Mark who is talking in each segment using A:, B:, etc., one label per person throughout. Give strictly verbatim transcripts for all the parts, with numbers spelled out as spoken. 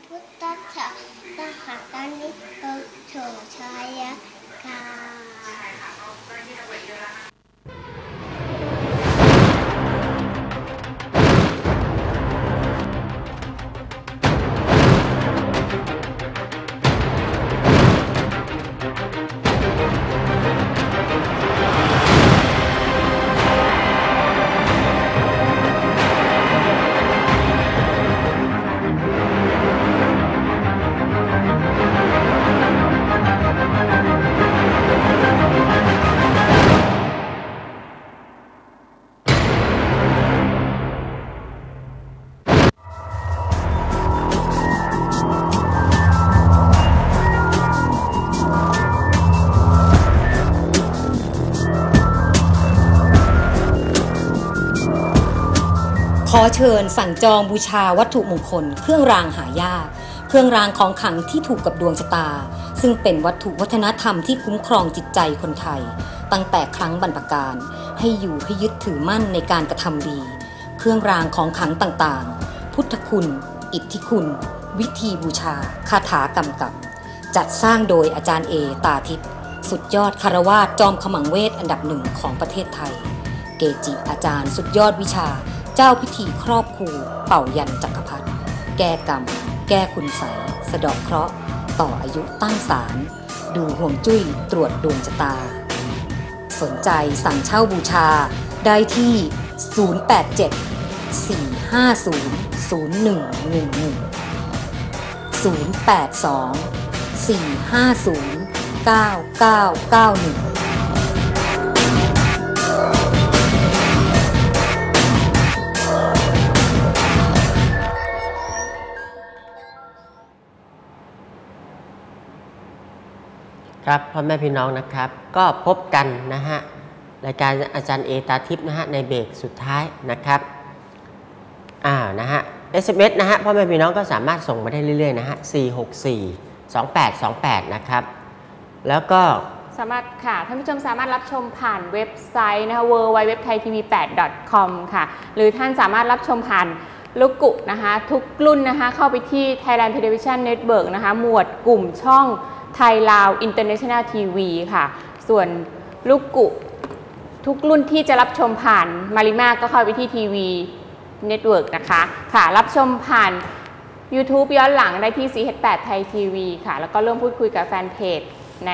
A: พุทธัสสะสหัสสนิโตโชชายะกา
B: ขอเชิญสั่งจองบูชาวัตถุมงคลเครื่องรางหายากเครื่องรางของขลังที่ถูกกับดวงชะตาซึ่งเป็นวัตถุวัฒนธรรมที่คุ้มครองจิตใจคนไทยตั้งแต่ครั้งบรรพกาลให้อยู่ให้ยึดถือมั่นในการกระทำดีเครื่องรางของขลังต่างๆพุทธคุณอิทธิคุณวิธีบูชาคาถากำกับจัดสร้างโดยอาจารย์เอตาทิพย์สุดยอดคารวาสจอมขมังเวทอันดับหนึ่งของประเทศไทยเกจิอาจารย์สุดยอดวิชาเจ้าพิธีครอบครูเป่ายันจักรพรรดิแก้กรรมแก้คุณไสยสะเดาะเคราะห์ต่ออายุตั้งศาลดูห่วงจุ้ยตรวจดวงชะตาสนใจสั่งเช่าบูชาได้ที่ศูนย์ แปด เจ็ด สี่ ห้า ศูนย์ ศูนย์ หนึ่ง หนึ่ง หนึ่ง ศูนย์ แปด สอง สี่ ห้า ศูนย์ เก้า เก้า เก้า หนึ่ง
C: ครับพ่อแม่พี่น้องนะครับก็พบกันนะฮะรายการอาจารย์เอตาทิพย์นะฮะในเบรกสุดท้ายนะครับอ่านะฮะ เอส เอ็ม เอส นะฮะพ่อแม่พี่น้องก็สามารถส่งมาได้เรื่อยๆนะฮะสี่ หก สี่ สอง แปด สอง แปดนะครับแล้วก็
D: สามารถค่ะท่านผู้ชมสามารถรับชมผ่านเว็บไซต์นะคะ ดับเบิลยู ดับเบิลยู ดับเบิลยู ดอท ไทย ที วี แปด ดอท คอม ค่ะหรือท่านสามารถรับชมผ่านลูกกุนะคะทุกรุ่นนะคะเข้าไปที่ Thailand Television Network นะคะหมวดกลุ่มช่องไทยลาว International ที วี ค่ะส่วนลูกกุทุกรุ่นที่จะรับชมผ่านมาริมาก็เข้าไปที่ทีวีเน็ตเวิร์กนะคะค่ะรับชมผ่าน YouTube ย้อนหลังได้ที่ ซี เอช แปด ไทย ที วี ค่ะแล้วก็ร่วมพูดคุยกับแฟนเพจใน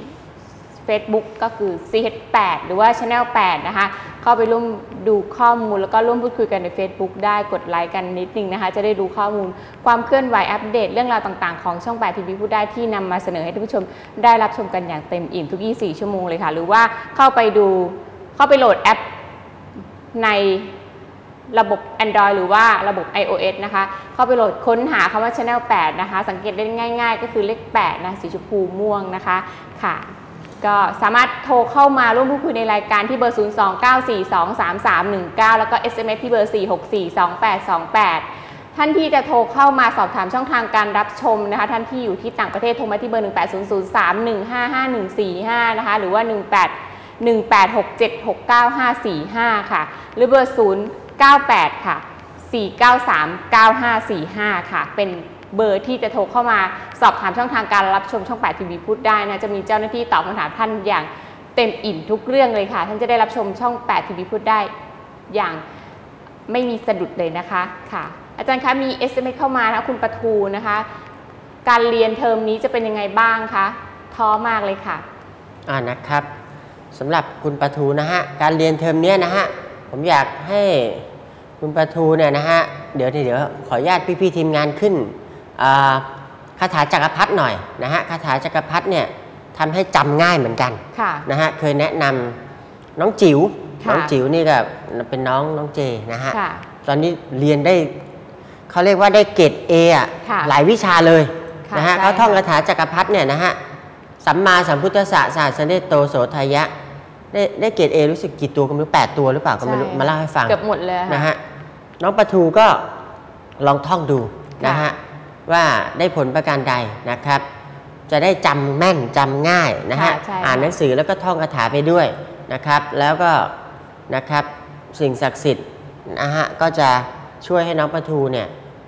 D: Facebook ก็คือ ซี เอช แปด หรือว่า Channel แปด นะคะเข้าไปร่วมดูข้อมูลแล้วก็ร่วมพูดคุยกันใน Facebook ได้กดไลค์กันนิดนึงนะคะจะได้ดูข้อมูลความเคลื่อนไหวอัปเดตเรื่องราวต่างๆของช่องแปด ที วี พูดได้ที่นำมาเสนอให้ท่านผู้ชมได้รับชมกันอย่างเต็มอิ่มทุกยี่สิบสี่ชั่วโมงเลยค่ะหรือว่าเข้าไปดูเข้าไปโหลดแอปในระบบ Android หรือว่าระบบ ไอ โอ เอส นะคะเข้าไปโหลดค้นหาคำว่า Channel แปด นะคะสังเกตได้ง่ายๆก็คือเลขแปดนะสีชมพูม่วงนะคะค่ะก็สามารถโทรเข้ามาร่วมพูดคุยในรายการที่เบอร์ ศูนย์ สอง เก้า สี่ สอง สาม สาม หนึ่ง เก้า แล้วก็ เอส เอ็ม เอส ที่เบอร์ สี่ หก สี่ สอง แปด สอง แปด ท่านที่จะโทรเข้ามาสอบถามช่องทางการรับชมนะคะท่านที่อยู่ที่ต่างประเทศโทรมาที่เบอร์ หนึ่ง แปด ศูนย์ ศูนย์ สาม หนึ่ง ห้า ห้า หนึ่ง สี่ ห้า นะคะหรือว่า หนึ่ง แปด หนึ่ง แปด หก เจ็ด หก เก้า ห้า สี่ ห้า ค่ะหรือเบอร์ ศูนย์ เก้า แปด ค่ะ สี่ เก้า สาม เก้า ห้า สี่ ห้า ค่ะเป็นเบอร์ที่จะโทรเข้ามาสอบถามช่องทางการรับชมช่องแปด ที วี พูดได้นะจะมีเจ้าหน้าที่ตอบคำถามท่านอย่างเต็มอิ่มทุกเรื่องเลยค่ะท่านจะได้รับชมช่องแปด ที วี พูดได้อย่างไม่มีสะดุดเลยนะคะค่ะอาจารย์คะมี เอส เอ็ม เอส เข้ามานะคุณปทูนะคะการเรียนเทอมนี้จะเป็นยังไงบ้างคะท้อมากเลยค่ะ
C: อ่านะครับสำหรับคุณปทูนะฮะการเรียนเทอมนี้นะฮะผมอยากให้คุณปทูเนี่ยนะฮะเดี๋ยวเดี๋ยวขออนุญาตพี่ๆทีมงานขึ้นคาถาจักรพรรดิหน่อยนะฮะคาถาจักรพรรดิเนี่ยทำให้จำง่ายเหมือนกันนะฮะเคยแนะนำน้องจิ๋วน้องจิ๋วนี่ก็เป็นน้องน้องเจนะฮะตอนนี้เรียนได้เขาเรียกว่าได้เกรด เอ อ่ะหลายวิชาเลยนะฮะเขาท่องคาถาจักรพรรดิเนี่ยนะฮะสัมมาสัมพุทธัสสะสหัสเนโตโสทายะได้ได้เกรด เอ รู้สึกกี่ตัวก็ไม่รู้แปดตัวหรือเปล่าก็ไม่รู้มาเล่าให้ฟัง
D: เกือบหมดเลย
C: นะฮะน้องปทูก็ลองท่องดูนะฮะว่าได้ผลประการใดนะครับจะได้จำแม่นจำง่ายนะฮะอ่านหนังสือแล้วก็ท่องคาถาไปด้วยนะครับแล้วก็นะครับสิ่งศักดิ์สิทธิ์นะฮะก็จะช่วยให้น้องปทูเนี่ย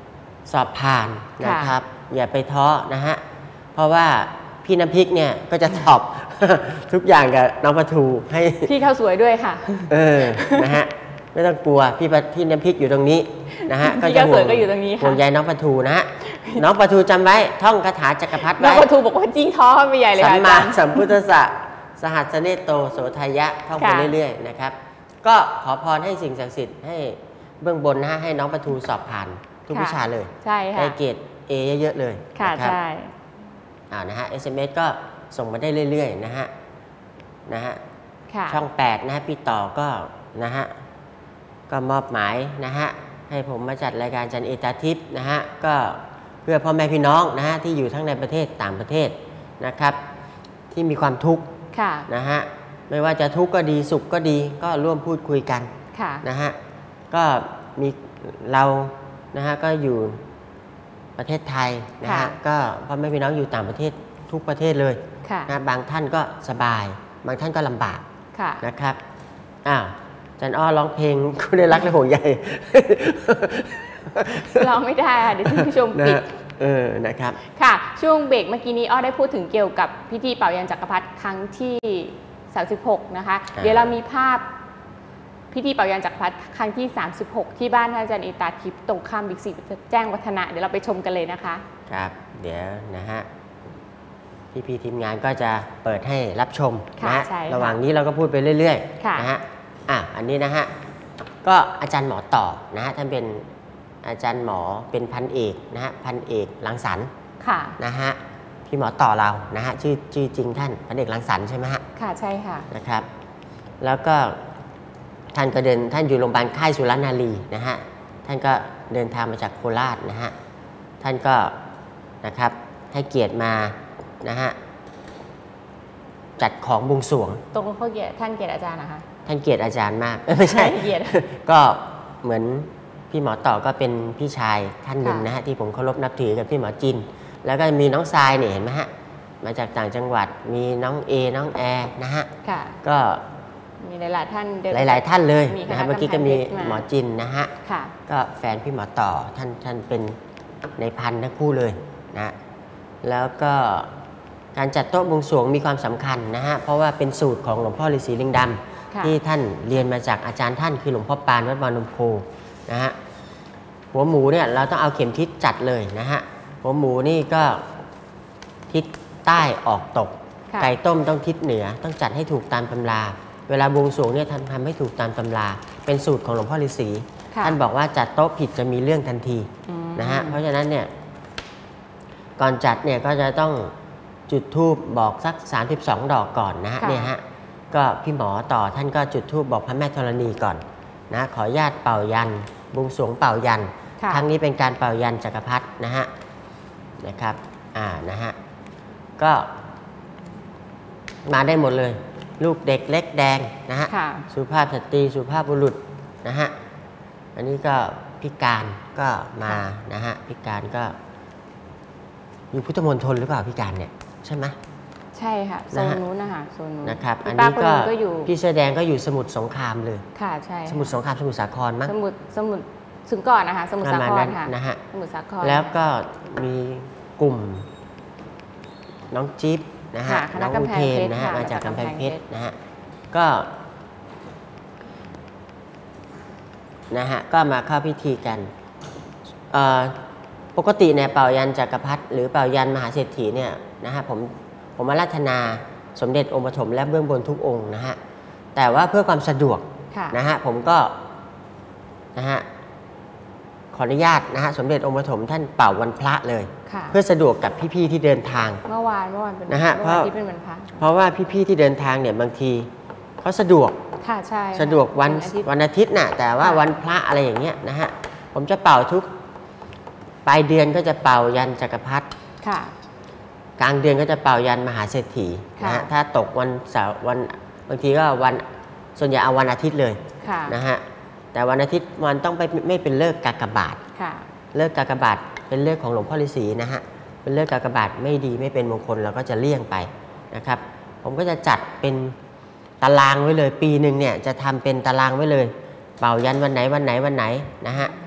C: สอบผ่านนะครับอย่าไปท้อนะฮะเพราะว่าพี่น้ำพริกเนี่ยก็จะตอบ ทุกอย่างกับน้องปลาทูให้
D: พี่ข้าวสวยด้วยค่ะ
C: เออนะฮะไม่ต้องกลัวพี่พี่น้ำพริกอยู่ตรงนี้นะฮะ
D: ก็จะห่วงก็อยู่ตรงนี้
C: ห่วงใยน้องปลาทูนะฮะน้องปลาทูจำไว้ท่องคาถาจักรพรรดิไว้
D: น้องปลาทูบอกว่าจริงท้อไม่ใหญ่เลย
C: สัมมาสัมพุทธัสสะสหัสเนโตโสทายะท่องไปเรื่อยๆนะครับก็ขอพรให้สิ่งศักดิ์สิทธิ์ให้เบื้องบนนะฮะให้น้องปลาทูสอบผ่านทุกวิชาเลย
D: ใช่ค่ะ
C: ได้เกรด เอ เยอะๆเลย
D: ค่ะใช่
C: อ่านะฮะ เอส เอ็ม เอส ก็ส่งมาได้เรื่อยๆนะฮะนะฮะช่องแปดนะฮะพี่ต่อก็นะฮะก็มอบหมายนะฮะให้ผมมาจัดรายการจันเอตาทิพย์นะฮะก็เพื่อพ่อแม่พี่น้องนะฮะที่อยู่ทั้งในประเทศต่างประเทศนะครับที่มีความทุกข์นะฮะไม่ว่าจะทุกข์ก็ดีสุขก็ดีก็ร่วมพูดคุยกันนะฮะก็มีเรานะฮะก็อยู่ประเทศไทยนะฮะก็พ่อแม่พี่น้องอยู่ต่างประเทศทุกประเทศเลยนะบางท่านก็สบายบางท่านก็ลำบากนะครับอ้าวจันอ้อร้องเพลงคุณได้รักและห่วงใย
D: ร้องไม่ได้ค่ะเดี๋ยวท่านผู้ชมปิด
C: เออนะครับ
D: ค่ะช่วงเบรกเมื่อกี้นี้อ้อได้พูดถึงเกี่ยวกับพิธีเป่ายันจักรพรรดิครั้งที่สามสิบหกนะคะเดี๋ยวเรามีภาพพิธีเป่ายันจักรพรรดิครั้งที่สามสิบหกที่บ้านท่านอาจารย์เอตาทิพย์ตรงข้ามบิ๊กซีแจ้งวัฒนะเดี๋ยวเราไปชมกันเลยนะคะ
C: ครับเดี๋ยวนะฮะพี่พี่ทีมงานก็จะเปิดให้รับชมนะระหว่างนี้เราก็พูดไปเรื่อยๆนะฮะอ่ะอันนี้นะฮะก็อาจารย์หมอต่อนะฮะท่านเป็นอาจารย์หมอเป็นพันเอกนะฮะพันเอกรังสรรค์นะฮะพี่หมอต่อเรานะฮะชื่อชื่อจริงท่านพันเอกรังสรรค์ใช่ไหมฮะ
D: ค่ะใช่ค่ะ
C: นะครับแล้วก็ท่านก็เดินท่านอยู่โรงพยาบาลค่ายสุรนารีนะฮะท่านก็เดินทางมาจากโคราชนะฮะท่านก็นะครับให้เกียรติมานะฮะจัดของบวงสรวง
D: ตรงเขาเกียรติท่านเกียรติอาจารย์นะคะ
C: ท่านเกียรติอาจารย์มากไม่ใช่เกียรติก็เหมือนพี่หมอต่อก็เป็นพี่ชายท่านหนึ่งนะฮะที่ผมเคารพนับถือกับพี่หมอจินแล้วก็มีน้องทรายเนี่ยเห็นไหมฮะมาจากต่างจังหวัดมีน้องเอน้องแอร์นะฮะก็
D: มีหลายๆท่าน
C: หลายๆท่านเลยนะครับเมื่อกี้ก็มีหมอจินนะฮะก็แฟนพี่หมอต่อท่านท่านเป็นในพันทั้งคู่เลยนะแล้วก็การจัดโต๊ะบวงสรวงมีความสำคัญนะฮะเพราะว่าเป็นสูตรของหลวงพ่อฤาษีลิงดำที่ท่านเรียนมาจากอาจารย์ท่านคือหลวงพ่อปานวัดบางนมโพนะฮะหัวหมูเนี่ยเราต้องเอาเข็มทิศจัดเลยนะฮะหัวหมูนี่ก็ทิศใต้ออกตกไก่ต้มต้องทิศเหนือต้องจัดให้ถูกตามตำราเวลาบวงสรวงเนี่ยท่านทำให้ถูกตามตำราเป็นสูตรของหลวงพ่อฤาษีท่านบอกว่าจัดโต๊ะผิดจะมีเรื่องทันทีนะฮะเพราะฉะนั้นเนี่ยก่อนจัดเนี่ยก็จะต้องจุดธูปบอกสักสามสิบสองดอกก่อนนะฮะเนี่ยฮะก็พี่หมอต่อท่านก็จุดธูปบอกพระแม่ธรณีก่อนนะขออนุญาตเป่ายันบวงสรวงเป่ายันครั้งนี้เป็นการเป่ายันจักรพรรดินะฮะนะครับอ่านะฮะก็มาได้หมดเลยลูกเด็กเล็กแดงนะฮะสุภาพสตรีสุภาพบุรุษนะฮะอันนี้ก็พิการก็มานะฮะพิการก็อยู่พุทธมณฑลหรือเปล่าพิการเนี่ยใช่ไหม
D: ใช่ค่ะโซนนู้นนะคะโซนนู้น
C: นะครับอันนี้ก็พี่เสื้อแดงก็อยู่สมุทรสงครามเลย
D: ค่ะใช่
C: สมุทรสงครามสมุทรสาครมั้ง
D: สมุทรสมุทรถึงก่อนนะคะสมุทรสาครค่ะ
C: นะฮะ
D: สมุทรสาคร
C: แล้วก็มีกลุ่มน้องจิ๊บนะฮะน้องอุเทนนะฮะมาจากกำแพงเพชรนะฮะก็นะฮะก็มาเข้าพิธีกันปกติเนี่ยเป่ายันจักรพรรดิหรือเป่ายันมหาเศรษฐีเนี่ยนะฮะผมผมอาราธนาสมเด็จองค์ปฐมและเบื้องบนทุกองค์นะฮะแต่ว่าเพื่อความสะดวกนะฮะผมก็นะฮะขออนุญาตนะฮะสมเด็จองค์ปฐมท่านเป่าวันพระเลยเพื่อสะดวกกับพี่ๆที่เดินทาง
D: เมื่อวานเมื่อวานเป็น
C: นะฮะเพราะเพราะว่าพี่ๆที่เดินทางเนี่ยบางทีเขาสะดวก
D: ค่ะใช่
C: สะดวกวันวันอาทิตย์น่ะแต่ว่าวันพระอะไรอย่างเงี้ยนะฮะผมจะเป่าทุกปลายเดือนก็จะเป่ายันจักรพรรดิกลางเดือนก็จะเป่ายันมหาเศรษฐีนะฮะถ้าตกวันเสาร์วันบางทีก็วันส่วนใหญ่เอาวันอาทิตย์เลยนะฮะแต่วันอาทิตย์มันต้องไปไม่เป็นเลิกกากบาทเลิกกากบาทเป็นเลิกของหลวงพ่อฤาษีนะฮะเป็นเลิกกากบาทไม่ดีไม่เป็นมงคลเราก็จะเลี่ยงไปนะครับผมก็จะจัดเป็นตารางไว้เลยปีหนึ่งเนี่ยจะทำเป็นตารางไว้เลยเป่ายันวันไหนวันไหนวันไหนนะฮะ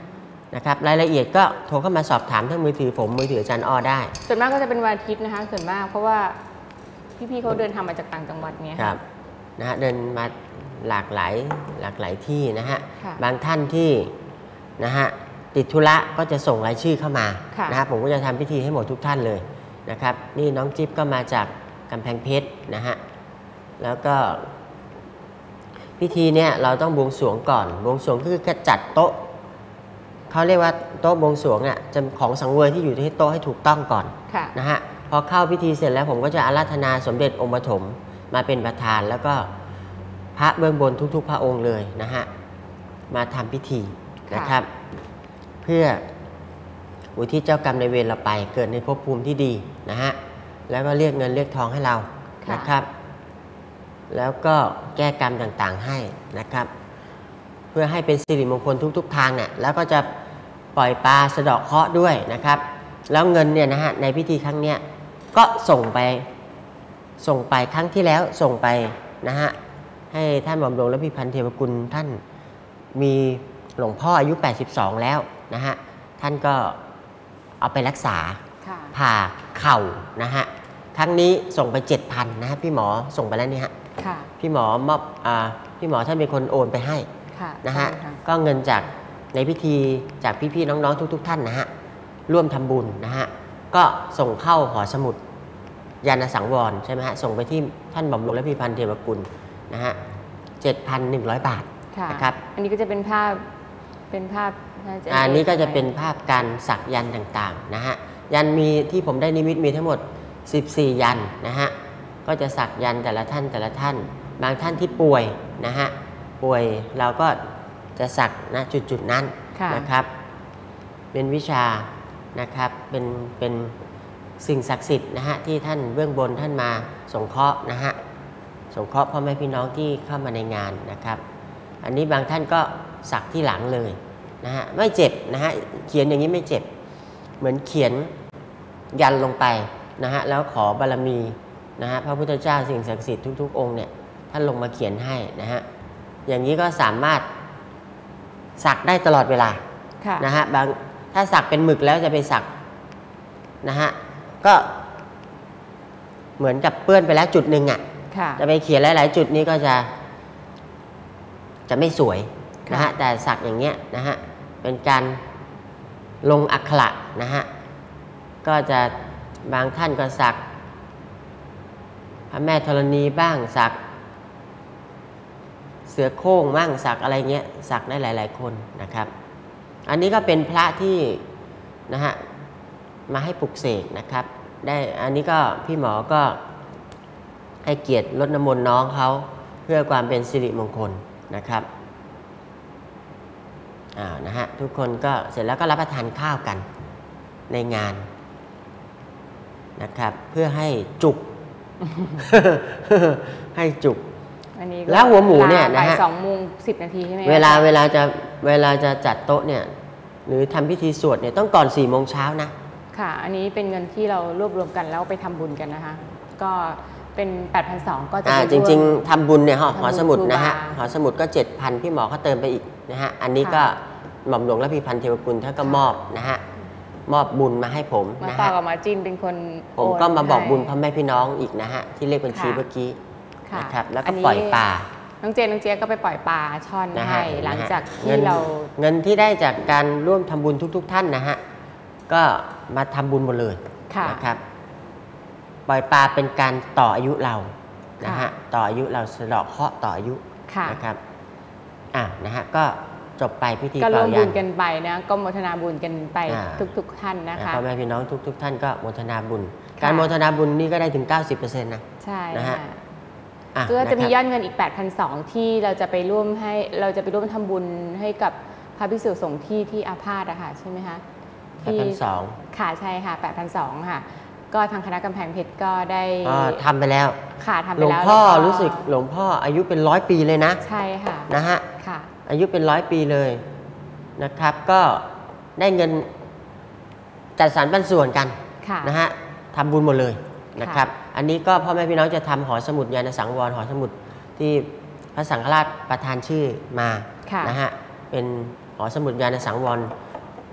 C: นะครับรายละเอียดก็โทรเข้ามาสอบถามทั้งมือถือผมมือถืออาจารย์อ้อได้
D: ส่วนมากก็จะเป็นวันอาทิตย์นะคะส่วนมากเพราะว่าพี่ๆเขาเดินทางมาจากต่างจังหวัดเนี่ย
C: ครับนะฮะเดินมาหลากหลายหลากหลายที่นะฮะบางท่านที่นะฮะติดธุระก็จะส่งรายชื่อเข้ามานะฮะผมก็จะทำพิธีให้หมดทุกท่านเลยนะครับนี่น้องจิ๊บก็มาจากกำแพงเพชรนะฮะแล้วก็พิธีเนี่ยเราต้องบวงสรวงก่อนบวงสรวงคือการจัดโต๊ะเขาเรียกว่าโต๊ะบวงสรวงเนี่ยจะของสังเวยที่อยู่ที่โต๊ะให้ถูกต้องก่อนนะฮะพอเข้าพิธีเสร็จแล้วผมก็จะอาราธนาสมเด็จองค์ปฐมมาเป็นประธานแล้วก็พระเบื้องบนทุกๆพระองค์เลยนะฮะมาทำพิธีนะครับเพื่ออุทิศเจ้ากรรมในเวรเราไปเกิดในภพภูมิที่ดีนะฮะแล้วก็เรียกเงินเรียกทองให้เรานะครับแล้วก็แก้กรรมต่างๆให้นะครับเพื่อให้เป็นสิริมงคลทุกๆทางเนี่ยแล้วก็จะปล่อยปลาสะเดาะเคราะห์ด้วยนะครับแล้วเงินเนี่ยนะฮะในพิธีครั้งเนี้ยก็ส่งไปส่งไปครั้งที่แล้วส่งไปนะฮะให้ท่านบำรุงและพิพันธ์เทวกุลท่านมีหลวงพ่ออายุแปดสิบสองแล้วนะฮะท่านก็เอาไปรักษาผ่าเข่านะฮะครั้งนี้ส่งไป เจ็ดพัน นะฮะพี่หมอส่งไปแล้วนี่ฮะพี่หมอมอบอ่าพี่หมอท่านเป็นคนโอนไปให้นะฮะก็เงินจากในพิธีจากพี่ๆน้องๆทุกๆท่านนะฮะร่วมทำบุญนะฮะก็ส่งเข้าหอสมุดยานสังวรใช่ไหมฮะส่งไปที่ท่านบำรุงและพิพันธ์เทวกุลนะฮะ เจ็ดพันหนึ่งร้อย บาทนะครับ
D: อันนี้ก็จะเป็นภาพเป็นภาพ
C: อันนี้ก็จะเป็นภาพการสักยันต์ต่างๆนะฮะยันมีที่ผมได้นิมิตมีทั้งหมดสิบสี่ยันนะฮะก็จะสักยันแต่ละท่านแต่ละท่านบางท่านที่ป่วยนะฮะป่วยเราก็จะสักณจุดๆนั้นนะครับเป็นวิชานะครับเป็นเป็นสิ่งศักดิ์สิทธิ์นะฮะที่ท่านเบื้องบนท่านมาสงเคราะห์นะฮะสงเคราะห์พ่อแม่พี่น้องที่เข้ามาในงานนะครับอันนี้บางท่านก็สักที่หลังเลยนะฮะไม่เจ็บนะฮะเขียนอย่างนี้ไม่เจ็บเหมือนเขียนยันลงไปนะฮะแล้วขอบารมีนะฮะพระพุทธเจ้าสิ่งศักดิ์สิทธิ์ทุกๆองค์เนี่ยท่านลงมาเขียนให้นะฮะอย่างนี้ก็สามารถสักได้ตลอดเวลานะฮะบางถ้าสักเป็นหมึกแล้วจะไปสักนะฮะก็เหมือนกับเปื้อนไปแล้วจุดหนึ่งอ่ะจะไปเขียนหลายๆจุดนี้ก็จะจะไม่สวยนะฮะแต่สักอย่างเงี้ยนะฮะเป็นการลงอักขระนะฮะก็จะบางท่านก็สักพระแม่ธรณีบ้างสักเสือโคร่งบ้างสักอะไรเงี้ยสักได้หลายๆคนนะครับอันนี้ก็เป็นพระที่นะฮะมาให้ปลุกเสกนะครับได้อันนี้ก็พี่หมอก็ให้เกียรติรดน้ำมนต์น้องเขาเพื่อความเป็นสิริมงคลนะครับอ่านะฮะทุกคนก็เสร็จแล้วก็รับประทานข้าวกันในงานนะครับเพื่อให้จุก ให้จุกแล้วหัวหมูเนี่ยนะฮะ
D: สองโมงสิบนาทีใช่ไหม
C: เวลาเวลาจะเวลาจะจัดโต๊ะเนี่ยหรือทำพิธีสวดเนี่ยต้องก่อนสี่โมงเช้านะ
D: ค่ะอันนี้เป็นเงินที่เรารวบรวมกันแล้วไปทำบุญกันนะคะก็เป็น แปดพันสองร้อย ก็จะ
C: จริงๆทำบุญเนี่ยหอสมุดนะฮะหอสมุดก็ เจ็ดพัน พี่หมอเขาเติมไปอีกนะฮะอันนี้ก็หม่อมหลวงและพิพันธ์เทวกุลท่านก็มอบนะฮะมอบบุญมาให้ผม
D: นะฮะมาต่อกับมาจินเป็นคน
C: ผมก็มาบอกบุญพ่อแม่พี่น้องอีกนะฮะที่เลขบัญชีเมื่อกี้นะครับแล้วก็ปล่อยปลา
D: น้องเจนน้องเจี๊ยบก็ไปปล่อยปลาช่อนให้หลังจากที่เรา
C: เงินที่ได้จากการร่วมทำบุญทุกๆท่านนะฮะก็มาทำบุญหมดเลยนะครับปล่อยปลาเป็นการต่ออายุเรานะฮะต่ออายุเราสะเดาะเคราะห์ต่ออายุนะครับอ่ะนะฮะก็จบไปพิธี
D: ก็ร่วมบุญกันไปนะก็โมทนาบุญกันไปทุกๆท่านนะคะ
C: พ่อแม่พี่น้องทุกๆท่านก็โมทนาบุญการโมทนาบุญนี่ก็ได้ถึง เก้าสิบเปอร์เซ็นต์ นะ
D: ใช่
C: นะฮะ
D: ก็จะมียอดเงินอีก แปดพันสองร้อย ที่เราจะไปร่วมให้เราจะไปร่วมทำบุญให้กับพระภิกษุสงฆ์ที่ที่อาพาธอะค่ะใช่ไหมคะ
C: แปดพันสองร้อย
D: ค่ะใช่ค่ะ แปดพันสองร้อย ค่ะก็ทางคณะกำแพงเพชรก็ได้
C: ทำไปแล้ว
D: ค่ะทำไป
C: แล้วหลวงพ่อรู้สึกหลวงพ่ออายุเป็นร้อยปีเลยนะ
D: ใช่ค่ะ
C: นะฮะค่ะอายุเป็นร้อยปีเลยนะครับก็ได้เงินจัดสรรปันส่วนกันนะฮะทำบุญหมดเลยนะครับอันนี้ก็พ่อแม่พี่น้องจะทำหอสมุดยานสังวรหอสมุดที่พระสังฆราชประทานชื่อมานะฮะเป็นหอสมุดยานสังวร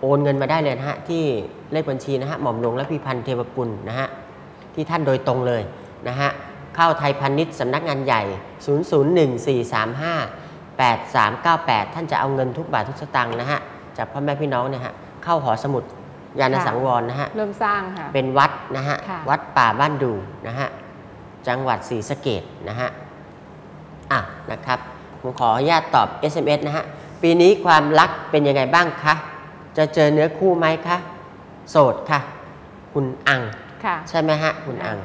C: โอนเงินมาได้เลยนะฮะที่เลขบัญชีนะฮะหม่อมหลวงระพีพันธ์เทวกุลนะฮะที่ท่านโดยตรงเลยนะฮะเข้าไทยพาณิชย์สำนักงานใหญ่ ศูนย์ ศูนย์ หนึ่ง สี่ สาม ห้า แปด สาม เก้า แปด ท่านจะเอาเงินทุกบาททุกสตางค์นะฮะจากพ่อแม่พี่น้องเนี่ยฮะเข้าหอสมุดยานสังวรนะฮะ
D: เริ่มสร้างค่ะ
C: เป็นวัดนะฮะ วัดป่าบ้านดูนะฮะจังหวัดศรีสะเกษนะฮะอ่ะนะครับผมขออนุญาตตอบ เอส เอ็ม เอส นะฮะปีนี้ความรักเป็นยังไงบ้างคะจะเจอเนื้อคู่ไหมคะโสดค่ะคุณอังใช่ไหมฮะคุณอัง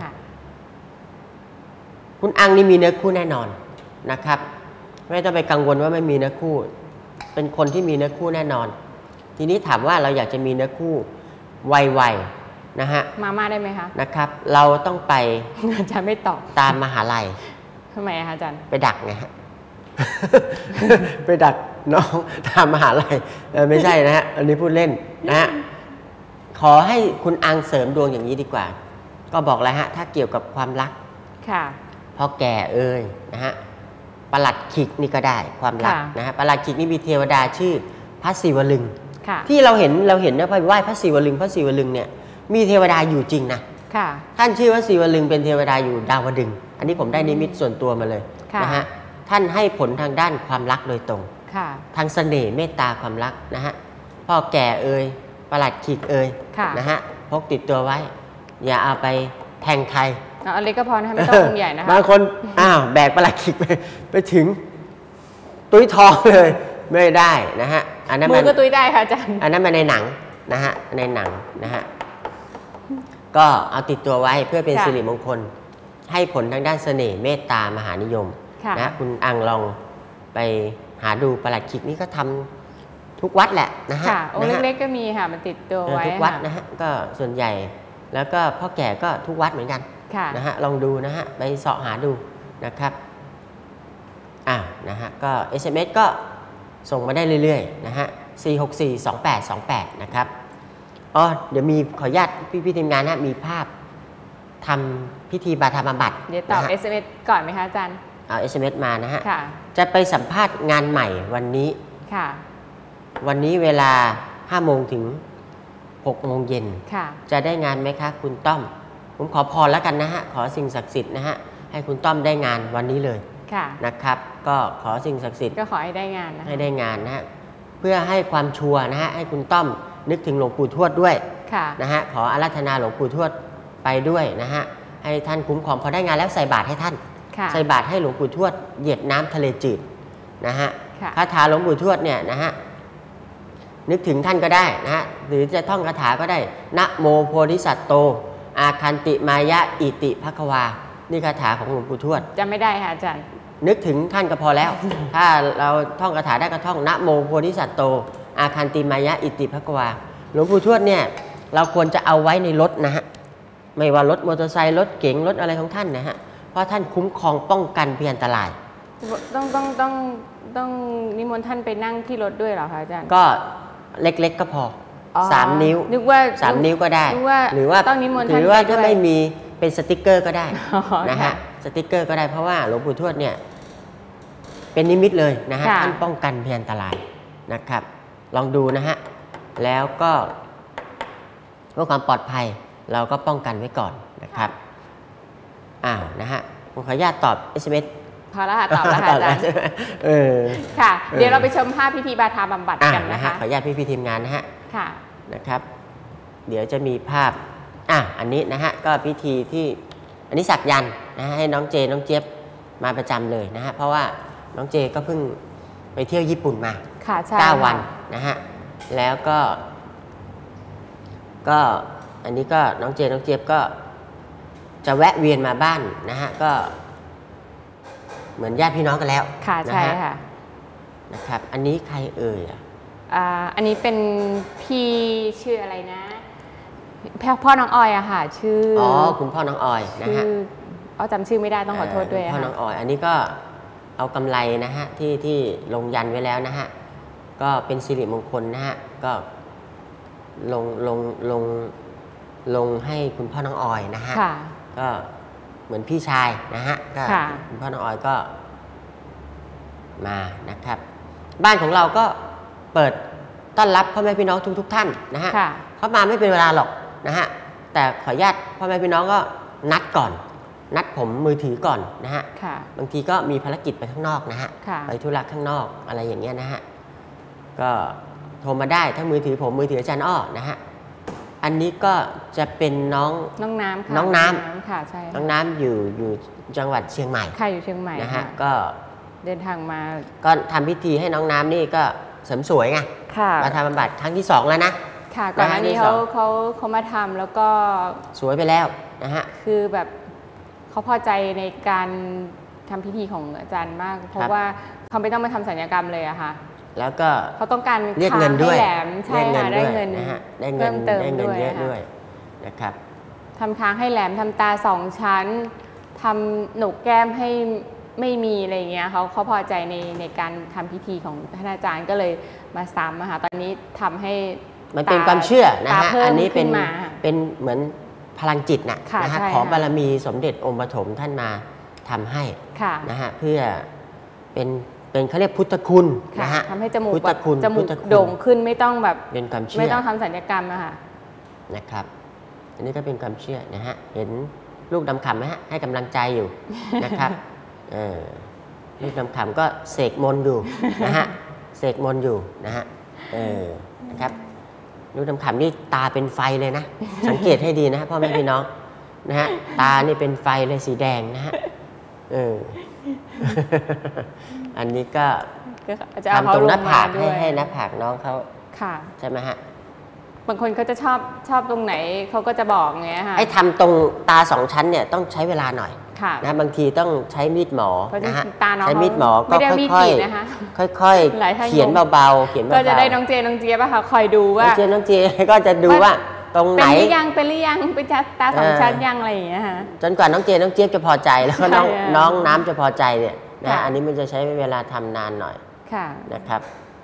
C: คุณอังนี่มีเนื้อคู่แน่นอนนะครับไม่ต้องไปกังวลว่าไม่มีเนื้อคู่เป็นคนที่มีเนื้อคู่แน่นอนทีนี้ถามว่าเราอยากจะมีเนื้อคู่ไวๆนะฮะ
D: มาม่าได้ไหมคะ
C: นะครับเราต้องไป
D: อาจารย์ไม่ตอบ
C: ตามมหาลัย
D: ทำไมคะอาจารย์
C: ไปดักไงฮะ ไปดักน้องตามมหาลัยไม่ใช่นะฮะอันนี้พูดเล่นนะฮะขอให้คุณอังเสริมดวงอย่างนี้ดีกว่าก็บอกแล้วฮะถ้าเกี่ยวกับความรัก
D: ค่ะ
C: พอแก่เอ่ยนะฮะปลัดขิกนี่ก็ได้ความรักนะฮะปลัดขิกนี่มีเทวดาชื่อพระศิวลึงที่เราเห็นเราเห็นนะไปไหว้พระศิวลึงพระศิวลึงเนี่ยมีเทวดาอยู่จริงนะท่านชื่อว่าศิวลึงเป็นเทวดาอยู่ดาวดึงอันนี้ผมได้นิมิตส่วนตัวมาเลยนะฮะท่านให้ผลทางด้านความรักโดยตรงทางเสน่ห์เมตตาความรักนะฮะพ่อแก่เอ่ยปลัดขิกเอ่ยนะฮะพกติดตัวไว้อย่าเอาไปแทงใคร
D: เอาเล็กก็พอนะคะไม่ต้ององค์ใหญ่นะคะ
C: บางคนอ้าวแบกปลัดขิกไปไปถึงตุ้ยทองเลยไม่ได้นะฮะ
D: อันนั้นมือก็ตุ้ยได้ค่ะอาจารย์
C: อันนั้นมันในหนังนะฮะในหนังนะฮะก็เอาติดตัวไว้เพื่อเป็นสิริมงคลให้ผลทางด้านเสน่ห์เมตตามหานิยมนะคุณอังลองไปหาดูปลัดขิกนี่ก็ทำทุกวัดแหละนะฮะ
D: องค์เล็กๆก็มีค่ะมันติดตัวไว้
C: ทุกวัดนะฮะก็ส่วนใหญ่แล้วก็พ่อแก่ก็ทุกวัดเหมือนกันนะฮะลองดูนะฮะไปเสาะหาดูนะครับอ่านะฮะก็ เอส เอ็ม เอส ก็ส่งมาได้เรื่อยๆนะฮะสี่ หก สี่ สอง แปด สอง แปดนะครับอ๋อเดี๋ยวมีขออนุญาตพี่พี่ทีมงานนะมีภาพทำพิธีบาธาบำบัด
D: เดี๋ยวตอบ เอส เอ็ม เอส ก่อนไหมคะอาจารย์
C: เอา เอส เอ็ม เอส มานะฮะจะไปสัมภาษณ์งานใหม่วันนี้วันนี้เวลาห้าโมงถึงหกโมงเย็นจะได้งานไหมคะคุณต้อมผมขอพรแล้วกันนะฮะขอสิ่งศักดิ์สิทธิ์นะฮะให้คุณต้อมได้งานวันนี้เลยนะครับก็ขอสิ่งศักดิ์สิทธิ์
D: ก็ขอให้ได้งานนะ
C: ให้ได้งานนะฮะเพื่อให้ความชัวร์นะฮะให้คุณต้อมนึกถึงหลวงปู่ทวดด้วยนะฮะขออาราธนาหลวงปู่ทวดไปด้วยนะฮะให้ท่านคุ้มครองพอได้งานแล้วใส่บาตรให้ท่านใส่บาตรให้หลวงปู่ทวดเหยียดน้ำทะเลจืดนะฮะคาถาหลวงปู่ทวดเนี่ยนะฮะนึกถึงท่านก็ได้นะฮะหรือจะท่องคาถาก็ได้นะโมโพธิสัตว์โตอาคันติมายะอิติภควานี่คาถาของหลวงปู่ทวด
D: จำไม่ได้ค่ะอาจารย์
C: นึกถึงท่านก็พอแล้ว ถ้าเราท่องคาถาได้ก็ท่องนะโมโพธิสัตว์โตอาคันติมายะอิติภควาหลวงปู่ทวดเนี่ยเราควรจะเอาไว้ในรถนะฮะไม่ว่ารถมอเตอร์ไซค์รถเก๋งรถอะไรของท่านนะฮะเพราะท่านคุ้มครองป้องกันพยันตราย
D: ต้องต้องต้องต้องนิมนต์ท่านไปนั่งที่รถด้วยเหรอคะอาจารย์
C: ก็เล็กๆก็พอสามนิ้ว
D: นึกว่า
C: สามนิ้วก็ได้หรือว่า
D: ต้องนิมนต์ท่าน
C: หรือว่าถ้าไม่มีเป็นสติกเกอร์ก็ได้นะฮะสติกเกอร์ก็ได้เพราะว่าหลวงปู่ทวดเนี่ยเป็นนิมิตเลยนะฮะท่านป้องกันพยันตรายนะครับลองดูนะฮะแล้วก็เพื่อความปลอดภัยเราก็ป้องกันไว้ก่อนนะครับอ่านะฮะผมขออนุญาตตอบ เอส เอ็ม เอส
D: พอแล้วค่ะตอบแล้วค่ะอาจารย์ค่ะเดี๋ยวเราไปชมภาพพิธีบาธาบำบัดกันนะคะ
C: ขออนุญาตพี่พี่ทีมงานนะฮะ
D: ค่ะ
C: นะครับเดี๋ยวจะมีภาพอ่ะอันนี้นะฮะก็พิธีที่อันนี้สักยันนะฮะให้น้องเจน้องเจี๊ยบมาประจำเลยนะฮะเพราะว่าน้องเจก็เพิ่งไปเที่ยวญี่ปุ่นมาเก้าวันนะฮะแล้วก็ก็อันนี้ก็น้องเจน้องเจี๊ยบก็จะแวะเวียนมาบ้านนะฮะก็เหมือนญาติพี่น้องกันแล้ว
D: ค่ะใช่ค่ะ
C: นะครับอันนี้ใครเอ่ยอ่ะ
D: อ่าอันนี้เป็นพี่ชื่ออะไรนะพ่อน้องออยอะค่ะชื่อ
C: อ๋อคุณพ่อน้องออยนะฮะ
D: อ๋อจำชื่อไม่ได้ต้องขอโทษด้วย
C: พ่อน้องออยอันนี้ก็เอากำไรนะฮะที่ที่ลงยันไว้แล้วนะฮะก็เป็นสิริมงคลนะฮะก็ลงลงลงลงให้คุณพ่อน้องออยนะฮะก็เหมือนพี่ชายนะฮะก็คุณพ่อน้องออยก็มานะครับบ้านของเราก็เปิดต้อนรับพ่อแม่พี่น้องทุกๆท่านนะฮะเขามาไม่เป็นเวลาหรอกนะฮะแต่ขออนุญาตพ่อแม่พี่น้องก็นัดก่อนนัดผมมือถือก่อนนะฮะบางทีก็มีภารกิจไปข้างนอกนะฮะไปธุระข้างนอกอะไรอย่างเงี้ยนะฮะก็โทรมาได้ถ้ามือถือผมมือถืออาจารย์อ้อนะฮะอันนี้ก็จะเป็นน้อง
D: น้องน้ำค่ะ
C: น้องน้ำ
D: ค่ะใช่
C: น้องน้ำอยู่อยู่จังหวัดเชียงใหม่
D: ค่ะอยู่เชียงใหม่
C: นะฮะก็
D: เดินทางมา
C: ก็ทำพิธีให้น้องน้ำนี่ก็เสริมสวยไงมาทำบำบัดครั้งที่สองแล้วนะ
D: ค่ะก่อนหน้านี้เขาเขาเขามาทำแล้วก็
C: สวยไปแล้วนะฮะ
D: คือแบบเขาพอใจในการทำพิธีของอาจารย์มากเพราะว่าเขาไม่ต้องมาทำศัลยกรรมเลยอะค่ะ
C: แล้วก็
D: เขาต้องการ
C: เรียกเงินด้วย
D: แหลมใช่ค่ะได้เงิน
C: นะฮะได้เงินได้เงินเยอะด้วยนะครับ
D: ทำค้างให้แหลมทำตาสองชั้นทำหนกแก้มให้ไม่มีอะไรเงี้ยเขาเขาพอใจในในการทำพิธีของท่านอาจารย์ก็เลยมาซ้ำอะค่ะตอนนี้ทำให้
C: มันเป็นความเชื่อนะฮะอันนี้เป็นเป็นเหมือนพลังจิตนะนะฮะขอบารมีสมเด็จองค์ปฐมท่านมาทำให้นะฮะเพื่อเป็นเป็นเขาเรียกพุทธคุณนะฮะ
D: ทำให้จมูกแบบจมูกโด่งขึ้นไม่ต้องแบบ
C: เป็นความเชื่อ
D: ไม่ต้องทำศัลยกรรมอะค่ะ
C: นะครับอันนี้ก็เป็นความเชื่อนะฮะเห็นลูกดำขำไหมฮะให้กำลังใจอยู่นะครับเออลูกดำขำก็เสกมนต์อยู่นะฮะเสกมนต์อยู่นะฮะเออนะครับลูกดำขำนี่ตาเป็นไฟเลยนะสังเกตให้ดีนะพ่อแม่พี่น้องนะฮะตานี่เป็นไฟเลยสีแดงนะฮะเอออันนี้ก็ทำตรงหน้าผากให้ให้หน้าผากน้องเขาใช่ไหมฮะ
D: บางคนเขาจะชอบชอบตรงไหนเขาก็จะบอกไงค่ะ
C: ไอ้ทำตรงตาสองชั้นเนี่ยต้องใช้เวลาหน่อยนะบางทีต้องใช้มีดหมอนะฮะใช้มีดหมอก็ค่อยๆค่อยๆเขียนเบาๆเขียนเบาๆ
D: ก็จะได้น้องเจน้องเจี๊ยบอะค่ะคอยดูว่า
C: น้องเจน้องเจี๊ยบก็จะดูว่าตรงไหน
D: เป็นหรือยังเป็นหรือยังเป็นตาสองชั้นยังอะไรอย่างเงี้ยค่ะ
C: จนกว่าน้องเจน้องเจี๊ยบจะพอใจแล้วก็น้องน้องน้ำจะพอใจเนี่ยนะอันนี้มันจะใช้เวลาทำนานหน่อยนะครับ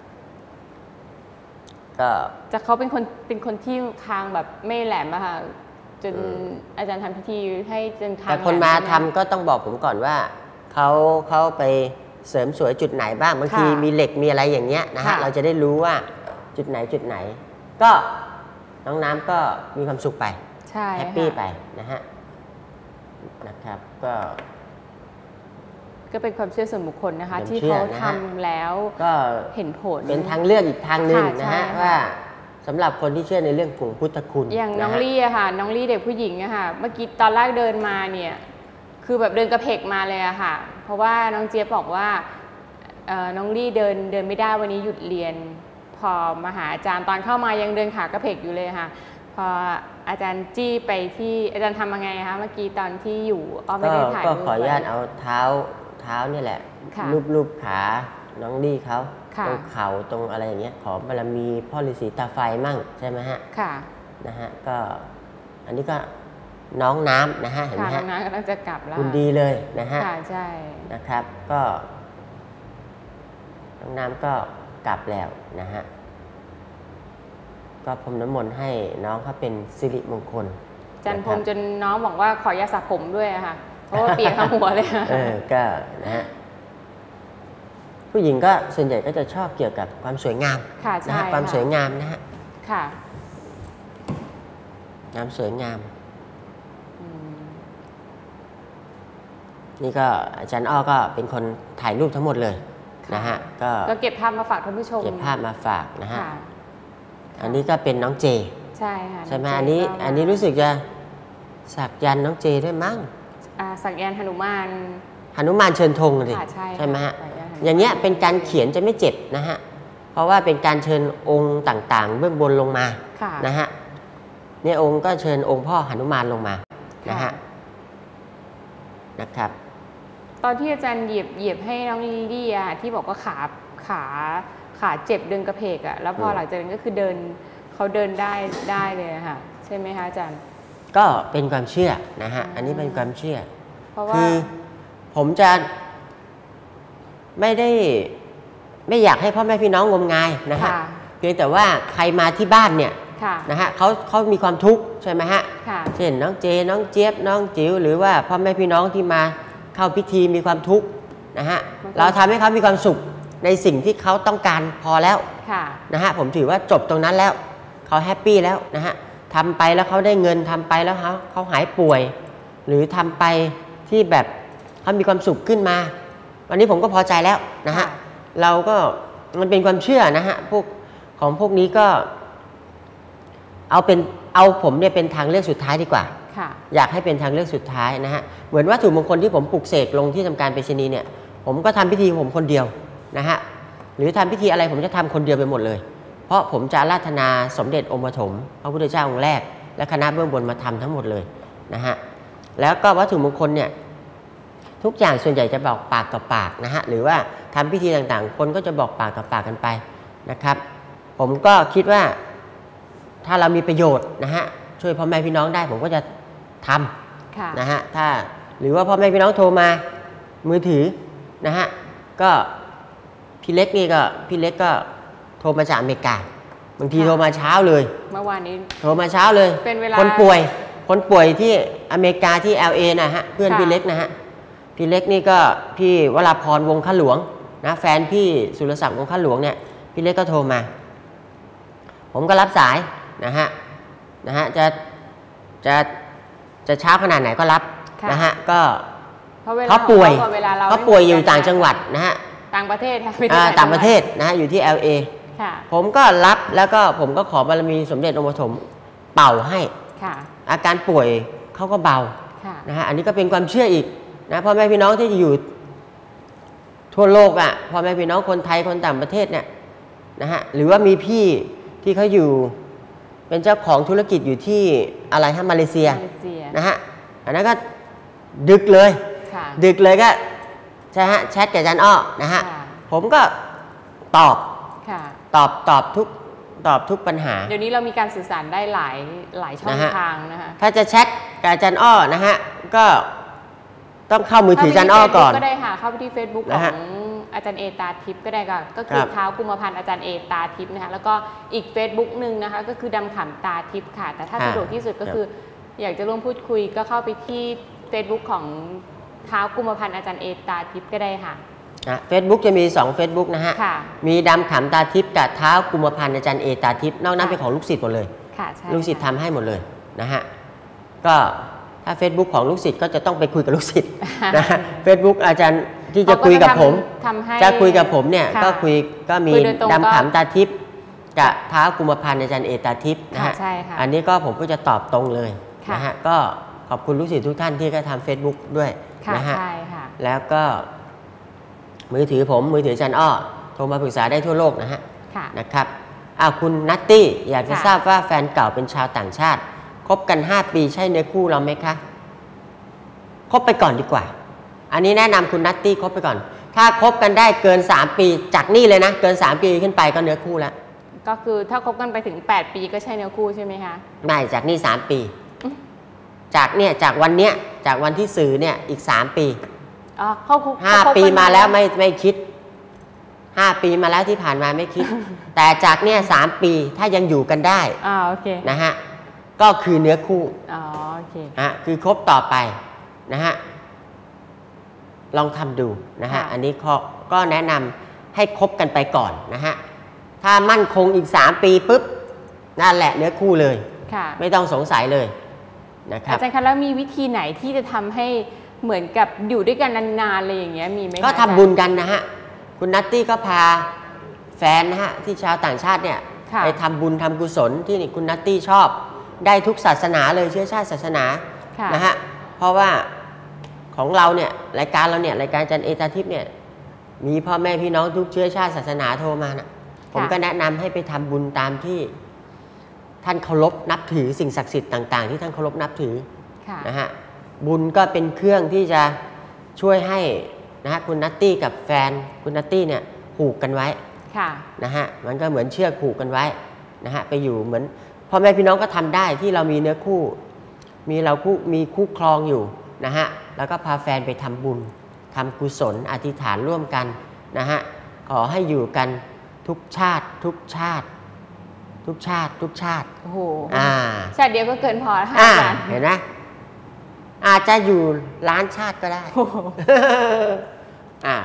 C: ก็
D: จะเขาเป็นคนเป็นคนที่คางแบบไม่แหลมอะค่ะจนอาจารย์ทำพิธีให้จนคาง
C: แต่คนมาทำก็ต้องบอกผมก่อนว่าเขาเขาไปเสริมสวยจุดไหนบ้างบางทีมีเหล็กมีอะไรอย่างเงี้ยนะฮะเราจะได้รู้ว่าจุดไหนจุดไหนก็น้องน้ำก็มีความสุขไปแฮปปี้ไปนะฮะนะครับก็
D: ก็เป็นความเชื่อส่วนบุคคลนะคะที่เขาทำแล้ว
C: ก็
D: เห็นผล
C: เป็นทางเลือกอีกทางหนึ่งนะฮะว่าสำหรับคนที่เชื่อในเรื่องของพุทธคุณ
D: อย่างน้องลี่อะค่ะน้องลี่เด็กผู้หญิงอะค่ะเมื่อกี้ตอนแรกเดินมาเนี่ยคือแบบเดินกระเพกมาเลยอะค่ะเพราะว่าน้องเจี๊ยบบอกว่าน้องลี่เดินเดินไม่ได้วันนี้หยุดเรียนพอมาหาอาจารย์ตอนเข้ามายังเดินขากระเพกอยู่เลยค่ะพออาจารย์จี้ไปที่อาจารย์ทำยังไงคะเมื่อกี้ตอนที่อยู่อ้อไม่ได้ถ่าย
C: รูปก็ขออนุญาตเอาเท้าเท้านี่แหละรูปรูปขาน้องลี่เขาตรงเข่าตรงอะไรอย่างเงี้ยขอบารมีพ่อฤาษีตาไฟมั่งใช่ไหมฮะ
D: ค่ะ
C: นะฮะก็อันนี้ก็น้องน้ำนะฮะเห็นไหมฮะ
D: น้องน้ำกำลังจะกลับแล้ว
C: คุณดีเลยนะฮะ
D: ค่ะใช่
C: นะครับก็น้องน้ำก็กลับแล้วนะฮะก็พรมน้ำมนต์ให้น้องเขาเป็นสิริมงคล
D: จันพรมจนน้องบอกว่าขอยาสระผมด้วยอะค่ะเพราะว่าเปียกทั้งหัวเลย
C: เออก็นะฮะผู้หญิงก็ส่วนใหญ่ก็จะชอบเกี่ยวกับความสวยงามนะฮะความสวยงามนะฮะ
D: ค่ะ
C: งามสวยงามนี่ก็อาจารย์อ้อก็เป็นคนถ่ายรูปทั้งหมดเลยนะฮะก็
D: เก็บภาพมาฝากท่านผู้ชม
C: เก็บภาพมาฝากนะฮะอันนี้ก็เป็นน้องเจ
D: ใช่ค่ะ
C: ใช่ไหมอันนี้อันนี้รู้สึกจะสักยันน้องเจด้วยมั้ง
D: สักยันหนุมาน
C: หนุมานเชิญธงเลยใช่ไหมฮะอย่างเงี้ยเป็นการเขียนจะไม่เจ็บนะฮะเพราะว่าเป็นการเชิญองค์ต่างๆเบื้องบนลงมานะฮะเนี่ยองค์ก็เชิญองค์พ่อหนุมานลงมานะฮะนะครับ
D: ตอนที่อาจารย์เหยียบเหยียบให้น้องลิลลี่อะที่บอกว่าขาขาขาเจ็บเดินกระเพกอะแล้วพอหลังจากนั้นก็คือเดินเขาเดินได้ได้เลยค่ะใช่ไหมคะอาจารย์
C: ก็เป็นความเชื่อนะฮะอันนี้เป็นความเชื่อคือผมจะไม่ได้ไม่อยากให้พ่อแม่พี่น้องงมงายนะฮะเพียงแต่ว่าใครมาที่บ้านเนี่ยนะฮะเขาเขามีความทุกข์ใช่ไหมฮะเช่นน้องเจน้องเจี๊ยบน้องจิ๋วหรือว่าพ่อแม่พี่น้องที่มาเข้าพิธีมีความทุกข์นะฮะเราทำให้เขามีความสุขในสิ่งที่เขาต้องการพอแล้วนะฮะผมถือว่าจบตรงนั้นแล้วเขาแฮปปี้แล้วนะฮะทำไปแล้วเขาได้เงินทำไปแล้วเขาเขาหายป่วยหรือทำไปที่แบบเขามีความสุขขึ้นมาวันนี้ผมก็พอใจแล้วนะฮะเราก็มันเป็นความเชื่อนะฮะพวกของพวกนี้ก็เอาเป็นเอาผมเนี่ยเป็นทางเลือกสุดท้ายดีกว่าอยากให้เป็นทางเลือกสุดท้ายนะฮะเหมือนวัตถุมงคลที่ผมปลุกเสกลงที่ทำการไปรษณีย์เนี่ยผมก็ทำพิธีผมคนเดียวนะฮะหรือทำพิธีอะไรผมจะทำคนเดียวไปหมดเลยเพราะผมจะอาราธนาสมเด็จองค์ปฐมพระพุทธเจ้าองค์แรกและคณะเบื้องบนมาทำทั้งหมดเลยนะฮะแล้วก็วัตถุมงคลเนี่ยทุกอย่างส่วนใหญ่จะบอกปากต่อปากนะฮะหรือว่าทำพิธีต่างๆคนก็จะบอกปากต่อปากกันไปนะครับผมก็คิดว่าถ้าเรามีประโยชน์นะฮะช่วยพ่อแม่พี่น้องได้ผมก็จะทำนะฮะถ้าหรือว่าพ่อแม่พี่น้องโทรมามือถือนะฮะก็พี่เล็กนี่ก็พี่เล็กก็โทรมาจากอเมริกาบางทีโทรมาเช้าเลย
D: เมื่อวานนี้
C: โทรมาเช้าเลยเป็นเวลาคนป่วยคนป่วยที่อเมริกาที่ แอล เอ นะฮะเพื่อนพี่เล็กนะฮะพี่เล็กนี่ก็พี่วราพรวงข้าหลวงนะแฟนพี่สุรศักดิ์วงข้าหลวงเนี่ยพี่เล็กก็โทรมาผมก็รับสายนะฮะนะฮะจะจะจะเช้าขนาดไหนก็รับนะฮะก็เขาป่วยเขาป่วยอยู่ต่างจังหวัดนะฮะ
D: ต่างประเทศค่ะ
C: ต่างประเทศนะฮะอยู่ที่ แอล เอ ผมก็รับแล้วก็ผมก็ขอบารมีสมเด็จองค์ปฐมเป่าให้อาการป่วยเขาก็เบานะฮะอันนี้ก็เป็นความเชื่ออีกนะพ่อแม่พี่น้องที่อยู่ทั่วโลกอ่ะพ่อแม่พี่น้องคนไทยคนต่างประเทศเนี่ยนะฮะหรือว่ามีพี่ที่เขาอยู่เป็นเจ้าของธุรกิจอยู่ที่อะไรฮะมาเลเซียนะฮะอันนั้นก็ดึกเลยดึกเลยก็ใช่ฮะแชทกับอาจารย์อ้อนะฮะผมก็ตอบตอบตอบทุกตอบทุกปัญหา
D: เดี๋ยวนี้เรามีการสื่อสารได้หลายหลายช่องทางนะฮะ
C: ถ้าจะแชทกับอาจารย์อ้อนะฮะก็ต้องเข้ามือถืออาจารย์อ้อก่อน
D: ก็ได้ค่ะเข้าไปที่ Facebook ของอาจารย์เอตาทิพย์ก็ได้ก็ก็คือเท้ากุมภพันธ์อาจารย์เอตาทิพย์นะคะแล้วก็อีก Facebook หนึ่งนะคะก็คือดำขำตาทิพย์ค่ะแต่ถ้าสะดวกที่สุดก็คืออยากจะร่วมพูดคุยก็เข้าไปที่ Facebook ของเท้ากุมภพันธ์อาจารย์เอตาทิพย์ก็ได้ค่ะ
C: เฟซบุ๊กจะมีสอง Facebook นะฮะมีดำขำตาทิพย์กับเท้ากุมภพันธ์อาจารย์เอตาทิพย์นอกนั้นเป็นของลูกศิษย์หมดเลยลูกศิษย์ทำให้หมดเลยนะฮะก็ถ้า Facebook ของลูกศิษย์ก็จะต้องไปคุยกับลูกศิษย์นะฮะ Facebook อาจารย์ที่จะคุยกับผมจะคุยกับผมเนี่ยก็คุยก็มีดำขำตาทิพย์กับเท้ากุมภพันธ์อาจารย์เอตาทิพย์นะฮะอันนี้ก็ผมก็จะตอบตรงเลยนะฮะก็ขอบคุณลูกศิษย์ทุกท่านที่ก็ทำ Facebook ด้วยนะฮะแล้วก็มือถือผมมือถืออาจารย์อ้อโทรมาปรึกษาได้ทั่วโลกนะฮะนะครับอ้าวคุณนัตตี้อยากจะทราบว่าแฟนเก่าเป็นชาวต่างชาติคบกันห้าปีใช่เนื้อคู่เราไหมคะคบไปก่อนดีกว่าอันนี้แนะนำคุณนัตตี้คบไปก่อนถ้าคบกันได้เกินสามปีจากนี่เลยนะเกินสามปีขึ้นไปก็เนื้อคู่แล้ว
D: ก็คือถ้าคบกันไปถึงแปดปีก็ใช่เนื้อคู่ใช่ไหมคะ
C: ไม่จากนี่สามปีจากเนี่ยจากวันเนี้ยจากวันที่สื่อเนี่ยอีกสามปี
D: อ๋อเขา
C: ห้าปีมาแล้วไม่ไม่คิดห้าปีมาแล้วที่ผ่านมาไม่คิดแต่จากเนี่ยสามปีถ้ายังอยู่กันได้
D: อ่าโอเค
C: นะฮะก็คือเนื้อคู่
D: อ๋อโอเค
C: ฮะคือคบต่อไปนะฮะลองทำดูนะฮะอันนี้ก็แนะนำให้คบกันไปก่อนนะฮะถ้ามั่นคงอีกสามปีปุ๊บนั่นแหละเนื้อคู่เลยไม่ต้องสงสัยเลยนะครับ
D: อาจารย์คะแล้วมีวิธีไหนที่จะทำให้เหมือนกับอยู่ด้วยกันนานๆอะไรอย่างเงี้ยมีไหม
C: ก็ทำบุญกันนะฮะคุณนัตตี้ก็พาแฟนนะฮะที่ชาวต่างชาติเนี่ยไปทำบุญทำกุศลที่คุณนัตตี้ชอบได้ทุกศาสนาเลยเชื้อชาติศาสนานะฮะเพราะว่าของเราเนี่ยรายการเราเนี่ยรายการอาจารย์เอตาทิพย์เนี่ยมีพ่อแม่พี่น้องทุกเชื้อชาติศาสนาโทรมานะผมก็แนะนำให้ไปทำบุญตามที่ท่านเคารพนับถือสิ่งศักดิ์สิทธิ์ต่างๆที่ท่านเคารพนับถือนะฮะบุญก็เป็นเครื่องที่จะช่วยให้นะฮะคุณนัตตี้กับแฟนคุณนัตตี้เนี่ยผูกกันไว้นะฮะมันก็เหมือนเชือกผูกกันไว้นะฮะไปอยู่เหมือนพ่อแม่พี่น้องก็ทำได้ที่เรามีเนื้อคู่มีเราคู่มีคู่ครองอยู่นะฮะแล้วก็พาแฟนไปทำบุญทำกุศลอธิษฐานร่วมกันนะฮะขอให้อยู่กันทุกชาติทุกชาติทุกชาติทุกชาติ
D: โอ้โหอ่าชาติเดียวก็เกินพอแล้วค่ะ
C: อาจารย์เห็นไหมอาจจะอยู่ล้านชาติก็ได้อ่า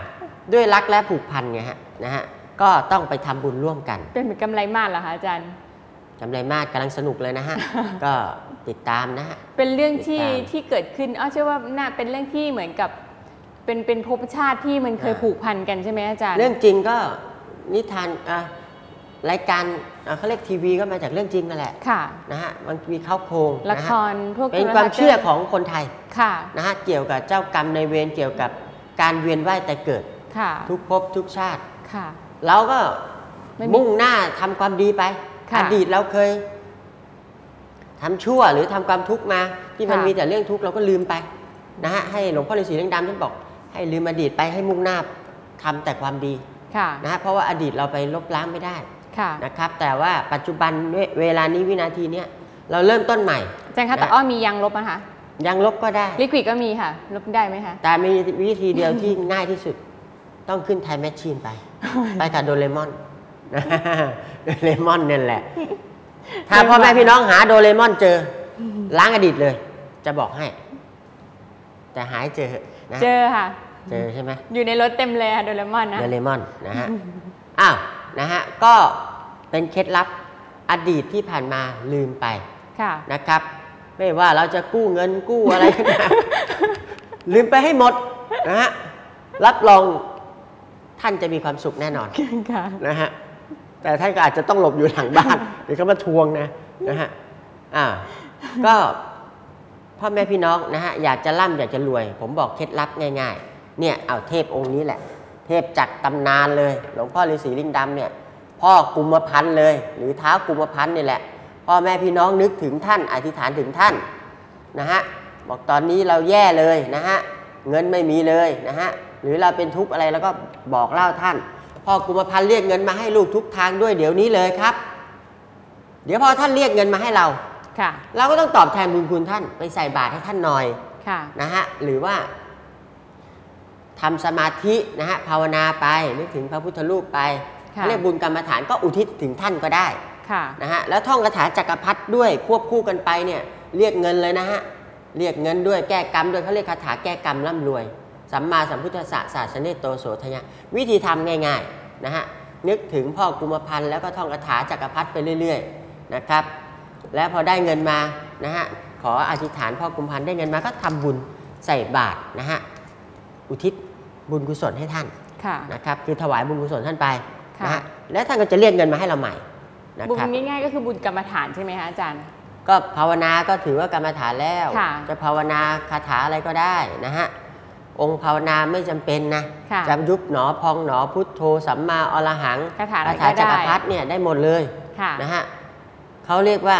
C: ด้วยรักและผูกพันไงฮะนะฮะก็ต้องไปทำบุญร่วมกัน
D: เป็นเหมือนกำไรมาศเหรอคะอาจารย์
C: กำไรมาศกำลังสนุกเลยนะฮะ ก็ติดตามนะฮะ
D: เป็นเรื่องที่ที่เกิดขึ้นอ้อเชื่อว่าน่าเป็นเรื่องที่เหมือนกับเป็นเป็นภพชาติที่มันเคยผูกพันกันใช่ไหมอาจารย์
C: เรื่องจริงก็นิทานรายการเขาเรียกทีวีก็มาจากเรื่องจริงนั่นแหละ
D: ค่ะ
C: นะฮะมันมีเข้าโครง
D: ละครพวก
C: เป็นความเชื่อของคนไทย
D: ค่ะ
C: นะฮะเกี่ยวกับเจ้ากรรมในเวรเกี่ยวกับการเวียนว่ายแต่เกิดทุกภพทุกชาติ
D: ค่ะ
C: เราก็มุ่งหน้าทำความดีไปอดีตเราเคยทำชั่วหรือทำความทุกข์มาที่มันมีแต่เรื่องทุกข์เราก็ลืมไปนะฮะให้หลวงพ่อฤาษีลิงดำท่านบอกให้ลืมอดีตไปให้มุ่งหน้าทำแต่ความดีนะฮะเพราะว่าอดีตเราไปลบล้างไม่ได้นะครับแต่ว่าปัจจุบันเวลานี้วินาทีนี้เราเริ่มต้นใหม่
D: อาจารย์คะแต่อ้อมียางลบนะคะ
C: ยางลบก็ได้
D: ลิควิดก็มีค่ะลบได้ไหมคะ
C: แต่มีวิธีเดียวที่ง่ายที่สุดต้องขึ้นไทม์แมชชีนไปไปกับโดเรมอนโดเรมอนนี่แหละถ้าพ่อแม่พี่น้องหาโดเรมอนเจอล้างอดีตเลยจะบอกให้แต่หายเจอนะ
D: เจอค่ะ
C: เจอใช่ไหม
D: อยู่ในรถเต็มเลยโดเรมอนนะ
C: โดเรมอนนะฮะอ้าวนะฮะก็เป็นเคล็ดลับอดีตที่ผ่านมาลืมไปนะครับไม่ว่าเราจะกู้เงินกู้อะไรก็ตามลืมไปให้หมดนะฮะรับรองท่านจะมีความสุขแน่นอนนะฮะแต่ท่านก็อาจจะต้องหลบอยู่หลังบ้านเดี๋ยวเขามาทวงนะนะฮะอ่าก็พ่อแม่พี่น้องนะฮะอยากจะร่ำอยากจะรวยผมบอกเคล็ดลับง่ายๆเนี่ยเอาเทพองค์นี้แหละเทพจากตำนานเลยหลวงพ่อฤาษีลิงดำเนี่ยพ่อกุมพันธ์เลยหรือเท้ากุมพันธ์นี่แหละพ่อแม่พี่น้องนึกถึงท่านอธิษฐานถึงท่านนะฮะบอกตอนนี้เราแย่เลยนะฮะเงินไม่มีเลยนะฮะหรือเราเป็นทุกข์อะไรแล้วก็บอกเล่าท่านพ่อกุมพันธ์เรียกเงินมาให้ลูกทุกทางด้วยเดี๋ยวนี้เลยครับเดี๋ยวพอท่านเรียกเงินมาให้เราเราก็ต้องตอบแทนบุญคุณท่านไปใส่บาตรให้ท่านหน่อยนะฮะหรือว่าทำสมาธินะฮะภาวนาไปนึกถึงพระพุทธรูปไปเรียกบุญกรรมฐานก็อุทิศถึงท่านก็ได้นะฮะแล้วท่องคาถาจักรพรรดิด้วยควบคู่กันไปเนี่ยเรียกเงินเลยนะฮะเรียกเงินด้วยแก้กรรมด้วยเขาเรียกคาถาแก้กรรมร่ำรวยสัมมาสัมพุทธัสสะศาสเนโตโสทยะวิธีทำง่ายๆนะฮะนึกถึงพ่อกุมพันธ์แล้วก็ท่องคาถาจักรพรรดิไปเรื่อยๆนะครับแล้วพอได้เงินมานะฮะขออธิษฐานพ่อกุมพันธ์ได้เงินมาก็ทำบุญใส่บาตรนะฮะอุทิศบุญกุศลให้ท่านนะครับคือถวายบุญกุศลท่านไปนะฮะแล้วท่านก็จะเรียกเงินมาให้เราใหม่
D: บุญง่ายๆก็คือบุญกรรมฐานใช่ไหมคะอาจารย์
C: ก็ภาวนาก็ถือว่ากรรมฐานแล้วจะภาวนาคาถาอะไรก็ได้นะฮะองค์ภาวนาไม่จำเป็นนะจะยุบหนอพองหนอพุทโธสัมมาอรหัง
D: คาถา
C: จักรพรรดิเนี่ยได้หมดเลยนะฮะเขาเรียกว่า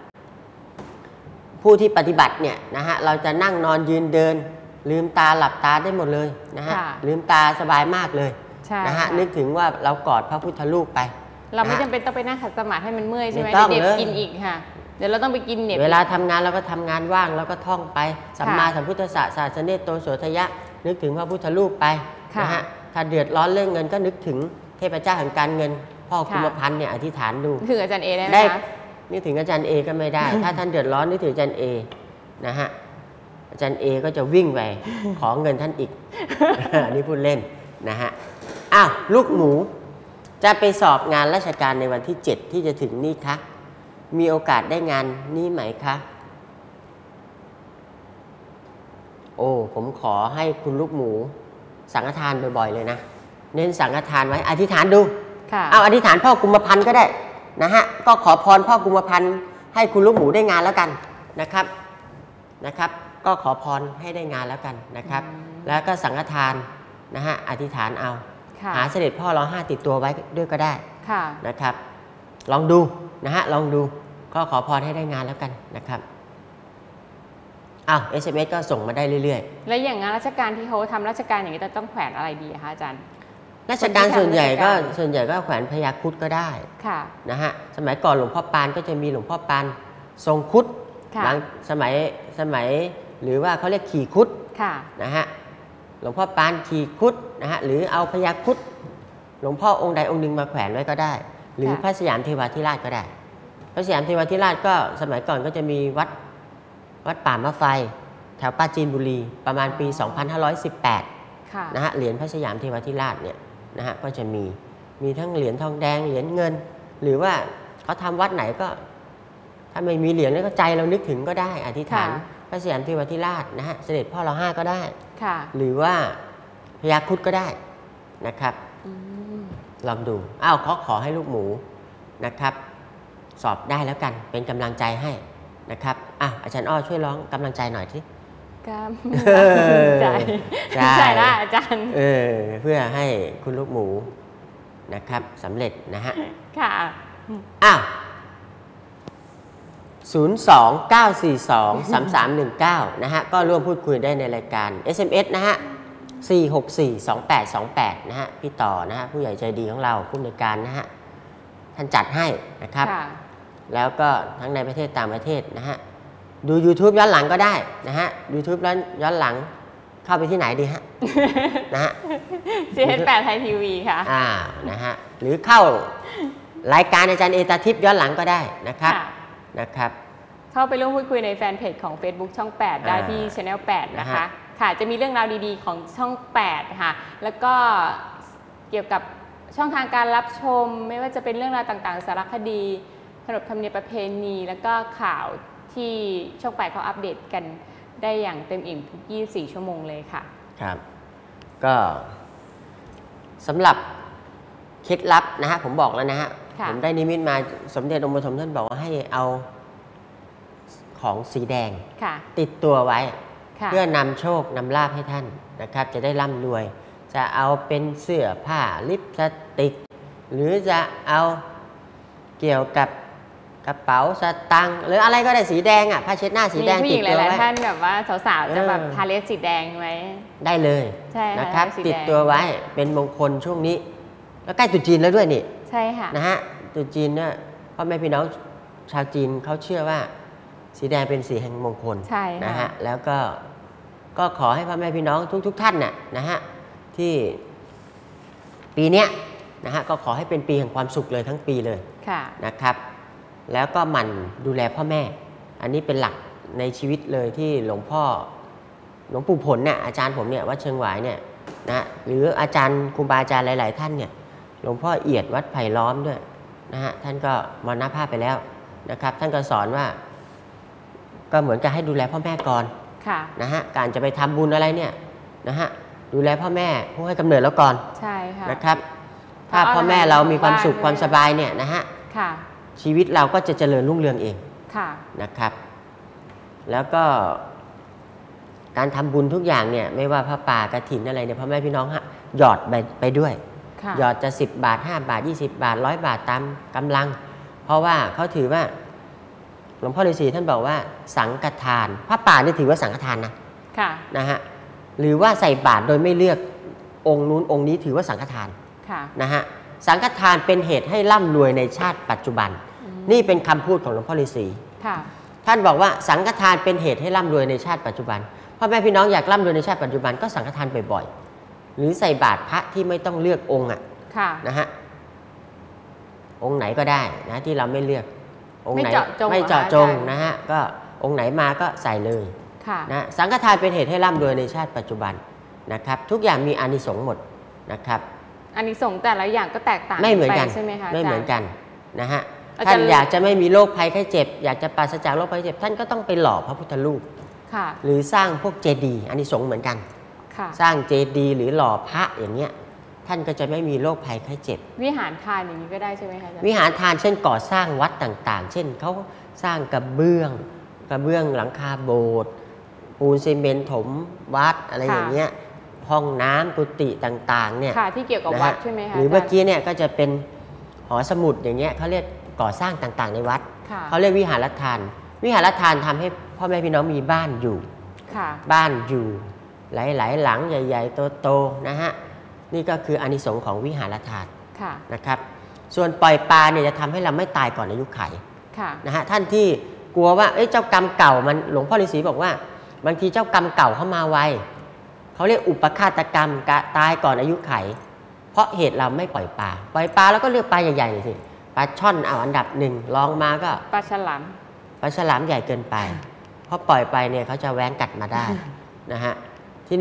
C: ผู้ที่ปฏิบัติเนี่ยนะฮะเราจะนั่งนอนยืนเดินลืมตาหลับตาได้หมดเลยนะฮะลืมตาสบายมากเลยนะฮะนึกถึงว่าเรากอดพระพุทธรูปไป
D: เราไม่จำเป็นต้องไปนั่งขัดสมาธิให้มันเมื่อยใช่ไหมเดี๋ยวกินอีกค่ะเดี๋ยวเราต้องไปกินเนี่ย
C: เวลาทำงานเราก็ทำงานว่างเราก็ท่องไปสัมมาสัมพุทธัสสะศาสเนโตโสทยะนึกถึงพระพุทธรูปไปนะฮะถ้าเดือดร้อนเรื่องเงินก็นึกถึงเทพเจ้าแห่งการเงินพ่อกุมพันธ์เนี่ยอธิษฐานดู
D: ถึงอาจารย์เอได้ไหมคะ
C: นึกถึงอาจารย์เอก็ไม่ได้ ถ้าท่านเดือดร้อนนึกถึงอาจารย์เอนะฮะอาจารย์เอก็จะวิ่งไปขอเงินท่านอีกอันนี้พูดเล่นนะฮะอ้าวลูกหมูจะไปสอบงานราชการในวันที่เจ็ดที่จะถึงนี่คะมีโอกาสได้งานนี้ไหมคะโอ้ผมขอให้คุณลูกหมูสังฆทานบ่อยๆเลยนะเน้นสังฆทานไว้อธิษฐานดูเอาอธิษฐานพ่อกุมพันธ์ก็ได้นะฮะก็ขอพรพ่อกุมพันธ์ให้คุณลูกหมูได้งานแล้วกันนะครับนะครับก็ขอพรให้ได้งานแล้วกันนะครับแล้วก็สังฆทานนะฮะอธิษฐานเอาหาเสด็จพ่อร้องไห้ติดตัวไว้ด้วยก็ได้นะครับลองดูนะฮะลองดูก็ขอพรให้ได้งานแล้วกันนะครับอ้าว เอส เอ็ม เอส ก็ส่งมาได้เรื่อย
D: ๆแล้วอย่างงานราชการที่เขาทำราชการอย่างนี้ต้องแขวนอะไรดีคะอาจารย์
C: ราชการส่วนใหญ่ก็ส่วนใหญ่ก็แขวนพญาครุฑก็ได้นะฮะสมัยก่อนหลวงพ่อปานก็จะมีหลวงพ่อปานทรงครุฑหลังสมัยสมัยหรือว่าเขาเรียกขี่ครุฑนะฮะหลวงพ่อปานขี่ครุฑนะฮะหรือเอาพญาครุฑหลวงพ่อองค์ใดองค์หนึ่งมาแขวนไว้ก็ได้หรือพระสยามเทวาธิราชก็ได้พระสยามเทวาธิราชก็สมัยก่อนก็จะมีวัดวัดป่ามะไฟแถวปราจีนบุรีประมาณปี สองพันห้าร้อยสิบแปดนะฮะเหรียญพระสยามเทวทิราชเนี่ยนะฮะก็จะมีมีทั้งเหรียญทองแดงเหรียญเงิน หรือว่าเขาทำวัดไหนก็ถ้าไม่มีเหรียญแล้วก็ใจเรานึกถึงก็ได้อธิษฐานพระสยามเทวทิราชนะฮะเสด็จพ่อเราห้าก็ได้หรือว่าพญาครุฑก็ได้นะครับลองดูอ้าวขอขอให้ลูกหมูนะครับสอบได้แล้วกันเป็นกำลังใจให้นะครับอ่ะอาจารย์อ้อช่วยร้องกำลังใจหน่อยสิ
D: กำลังใจใช่ละอาจารย์
C: เออเพื่อให้คุณลูกหมูนะครับสำเร็จนะฮะ
D: ค่ะ
C: อ้าวศูนย์ สอง เก้า สี่ สอง สาม สาม หนึ่ง เก้านะฮะก็ร่วมพูดคุยได้ในรายการ เอส เอ็ม เอส นะฮะสี่ หก สี่ สอง แปด สอง แปดนะฮะพี่ต่อนะฮะผู้ใหญ่ใจดีของเราผู้อำนวยการนะฮะท่านจัดให้นะครับแล้วก็ทั้งในประเทศต่างประเทศนะฮะดู YouTube ย้อนหลังก็ได้นะฮะ YouTube แล้วย้อนหลังเข้าไปที่ไหนดีฮะนะฮะ
D: ซี เอช แปด ไทยทีวีค่ะ
C: อ่านะฮะหรือเข้ารายการอาจารย์เอตาทิพย์ย้อนหลังก็ได้นะครับนะครับ
D: เข้าไปร่วมพูดคุยในแฟนเพจของ Facebook ช่องแปดได้ที่ Channel แปดนะคะค่ะจะมีเรื่องราวดีๆของช่องแปดค่ะแล้วก็เกี่ยวกับช่องทางการรับชมไม่ว่าจะเป็นเรื่องราวต่างๆสารคดีขนบธรรมเนียมประเพณีแล้วก็ข่าวที่ช่องแปดเขาอัปเดตกันได้อย่างเต็มอิ่มทุกยี่สิบสี่ชั่วโมงเลยค่ะ
C: ครับก็สำหรับเคล็ดลับนะฮะผมบอกแล้วนะฮะผมได้นิมิตมาสมเด็จองค์ปฐมท่านบอกว่าให้เอาของสีแดงติดตัวไว้เพื่อนำโชคนำลาภให้ท่านนะครับจะได้ร่ำรวยจะเอาเป็นเสื้อผ้าลิปสติกหรือจะเอาเกี่ยวกับกระเป๋าสตังค์หรืออะไรก็ได้สีแดงอ่ะผ้าเช็ดหน้าสีแดง
D: ติดตัวไว้หลายๆท่านแบบว่าสาวๆจะแบบทาเล็บสีแดงไว้
C: ได้เลยนะครับติดตัวไว้เป็นมงคลช่วงนี้แล้วใกล้ตรุษจีนแล้วด้วยนี่
D: ใช่ค่ะ
C: นะฮะตรุษจีนเนี่ยพ่อแม่พี่น้องชาวจีนเขาเชื่อว่าสีแดงเป็นสีแห่งมงคลนะฮะแล้วก็ก็ขอให้พ่อแม่พี่น้องทุกๆท่านน่ะนะฮะที่ปีเนี้ยนะฮะก็ขอให้เป็นปีแห่งความสุขเลยทั้งปีเลยนะครับแล้วก็หมั่นดูแลพ่อแม่อันนี้เป็นหลักในชีวิตเลยที่หลวงพ่อหลวงปู่ผลเนี่ยอาจารย์ผมเนี่ยวัดเชียงหวายเนี่ยนะหรืออาจารย์ครูบาอาจารย์หลายๆท่านเนี่ยหลวงพ่อเอียดวัดไผ่ล้อมด้วยนะฮะท่านก็มรณภาพไปแล้วนะครับท่านก็สอนว่าก็เหมือนกับให้ดูแลพ่อแม่ก่อนนะฮะการจะไปทำบุญอะไรเนี่ยนะฮะดูแลพ่อแม่ผู้ให้กำเนิดแล้วก่อน
D: ใช่ค่ะ
C: นะครับถ้าพ่อแม่เรามีความสุขความสบายเนี่ยนะฮะชีวิตเราก็จะเจริญรุ่งเรืองเองนะครับแล้วก็การทำบุญทุกอย่างเนี่ยไม่ว่าพระป่ากฐินอะไรเนี่ยพ่อแม่พี่น้องฮะหยอดไปไปด้วยหยอดจะสิบบาทห้าบาทยี่สิบบาทร้อยบาทตามกำลังเพราะว่าเขาถือว่าหลวงพ่อฤาษีท่านบอกว่าสังฆทานพระป่านี่ถือว่าสังฆทานนะนะฮะหรือว่าใส่บาตรโดยไม่เลือกองค์นู้นองค์นี้ถือว่าสังฆทานนะฮะสังฆทานเป็นเหตุให้ร่ำรวยในชาติปัจจุบันนี่เป็นคำพูดของหลวงพ่อฤาษีท่านบอกว่าสังฆทานเป็นเหตุให้ร่ำรวยในชาติปัจจุบันพ่อแม่พี่น้องอยากร่ำรวยในชาติปัจจุบันก็สังฆทานบ่อยๆหรือใส่บาตรพระที่ไม่ต้องเลือกองค์อ่ะนะฮะองค์ไหนก็ได้นะที่เราไม่เลือกองค์ไหนไม่เจาะจงนะฮะก็องค์ไหนมาก็ใส่เลยนะสังฆทานเป็นเหตุให้ร่ำรวยในชาติปัจจุบันนะครับทุกอย่างมีอานิสงส์หมดนะครับ
D: อานิสงส์แต่ละอย่างก็แตกต่าง
C: ไม่เหมือนกัน
D: ใช่ไหมคะ
C: ไม่เหมือนกันนะฮะท่านอยากจะไม่มีโรคภัยไข้เจ็บอยากจะปราศจากโรคภัยไข้เจ็บท่านก็ต้องไปหล่อพระพุทธรูปหรือสร้างพวกเจดีย์อานิสงส์เหมือนกันสร้างเจดีย์หรือหล่อพระอย่างเงี้ยท่านก็จะไม่มีโรคภัยไข้เจ็บ
D: วิหารทานอย่างนี้ก็ได้ใช่ไหมคะ
C: วิหารทานเช่นก่อสร้างวัดต่างๆเช่นเขาสร้างกระเบื้องกระเบื้องหลังคาโบสถ์ปูนซีเมนต์ถมวัดอะไรอย่างเงี้ยห้องน้ำกุฏิต่างๆเนี่ย
D: ที่เกี่ยวกับวัดใช่ไหมคะ
C: หรือเมื่อกี้เนี่ยก็จะเป็นหอสมุดอย่างเงี้ยเขาเรียกก่อสร้างต่างๆในวัดเขาเรียกวิหารทานวิหารทานทำให้พ่อแม่พี่น้องมีบ้านอยู่บ้านอยู่หลายๆหลังใหญ่ๆโตๆนะฮะนี่ก็คืออานิสงส์ของวิหารทานนะครับส่วนปล่อยปลาเนี่ยจะทำให้เราไม่ตายก่อนอายุไขนะฮะท่านที่กลัวว่าเจ้ากรรมเก่ามันหลวงพ่อฤาษีบอกว่าบางทีเจ้ากรรมเก่าเข้ามาไวเขาเรียกอุปฆาตกรรมตายก่อนอายุไขเพราะเหตุเราไม่ปล่อยปลาปล่อยปลาแล้วก็เลือกปลาใหญ่ๆเลยสิปลาช่อนเอาอันดับหนึ่งลองมาก็
D: ปลาฉลาม
C: ปลาฉลามใหญ่เกินไปเพราะปล่อยไปเนี่ยเขาจะแว้งกัดมาได้นะฮะทีนี้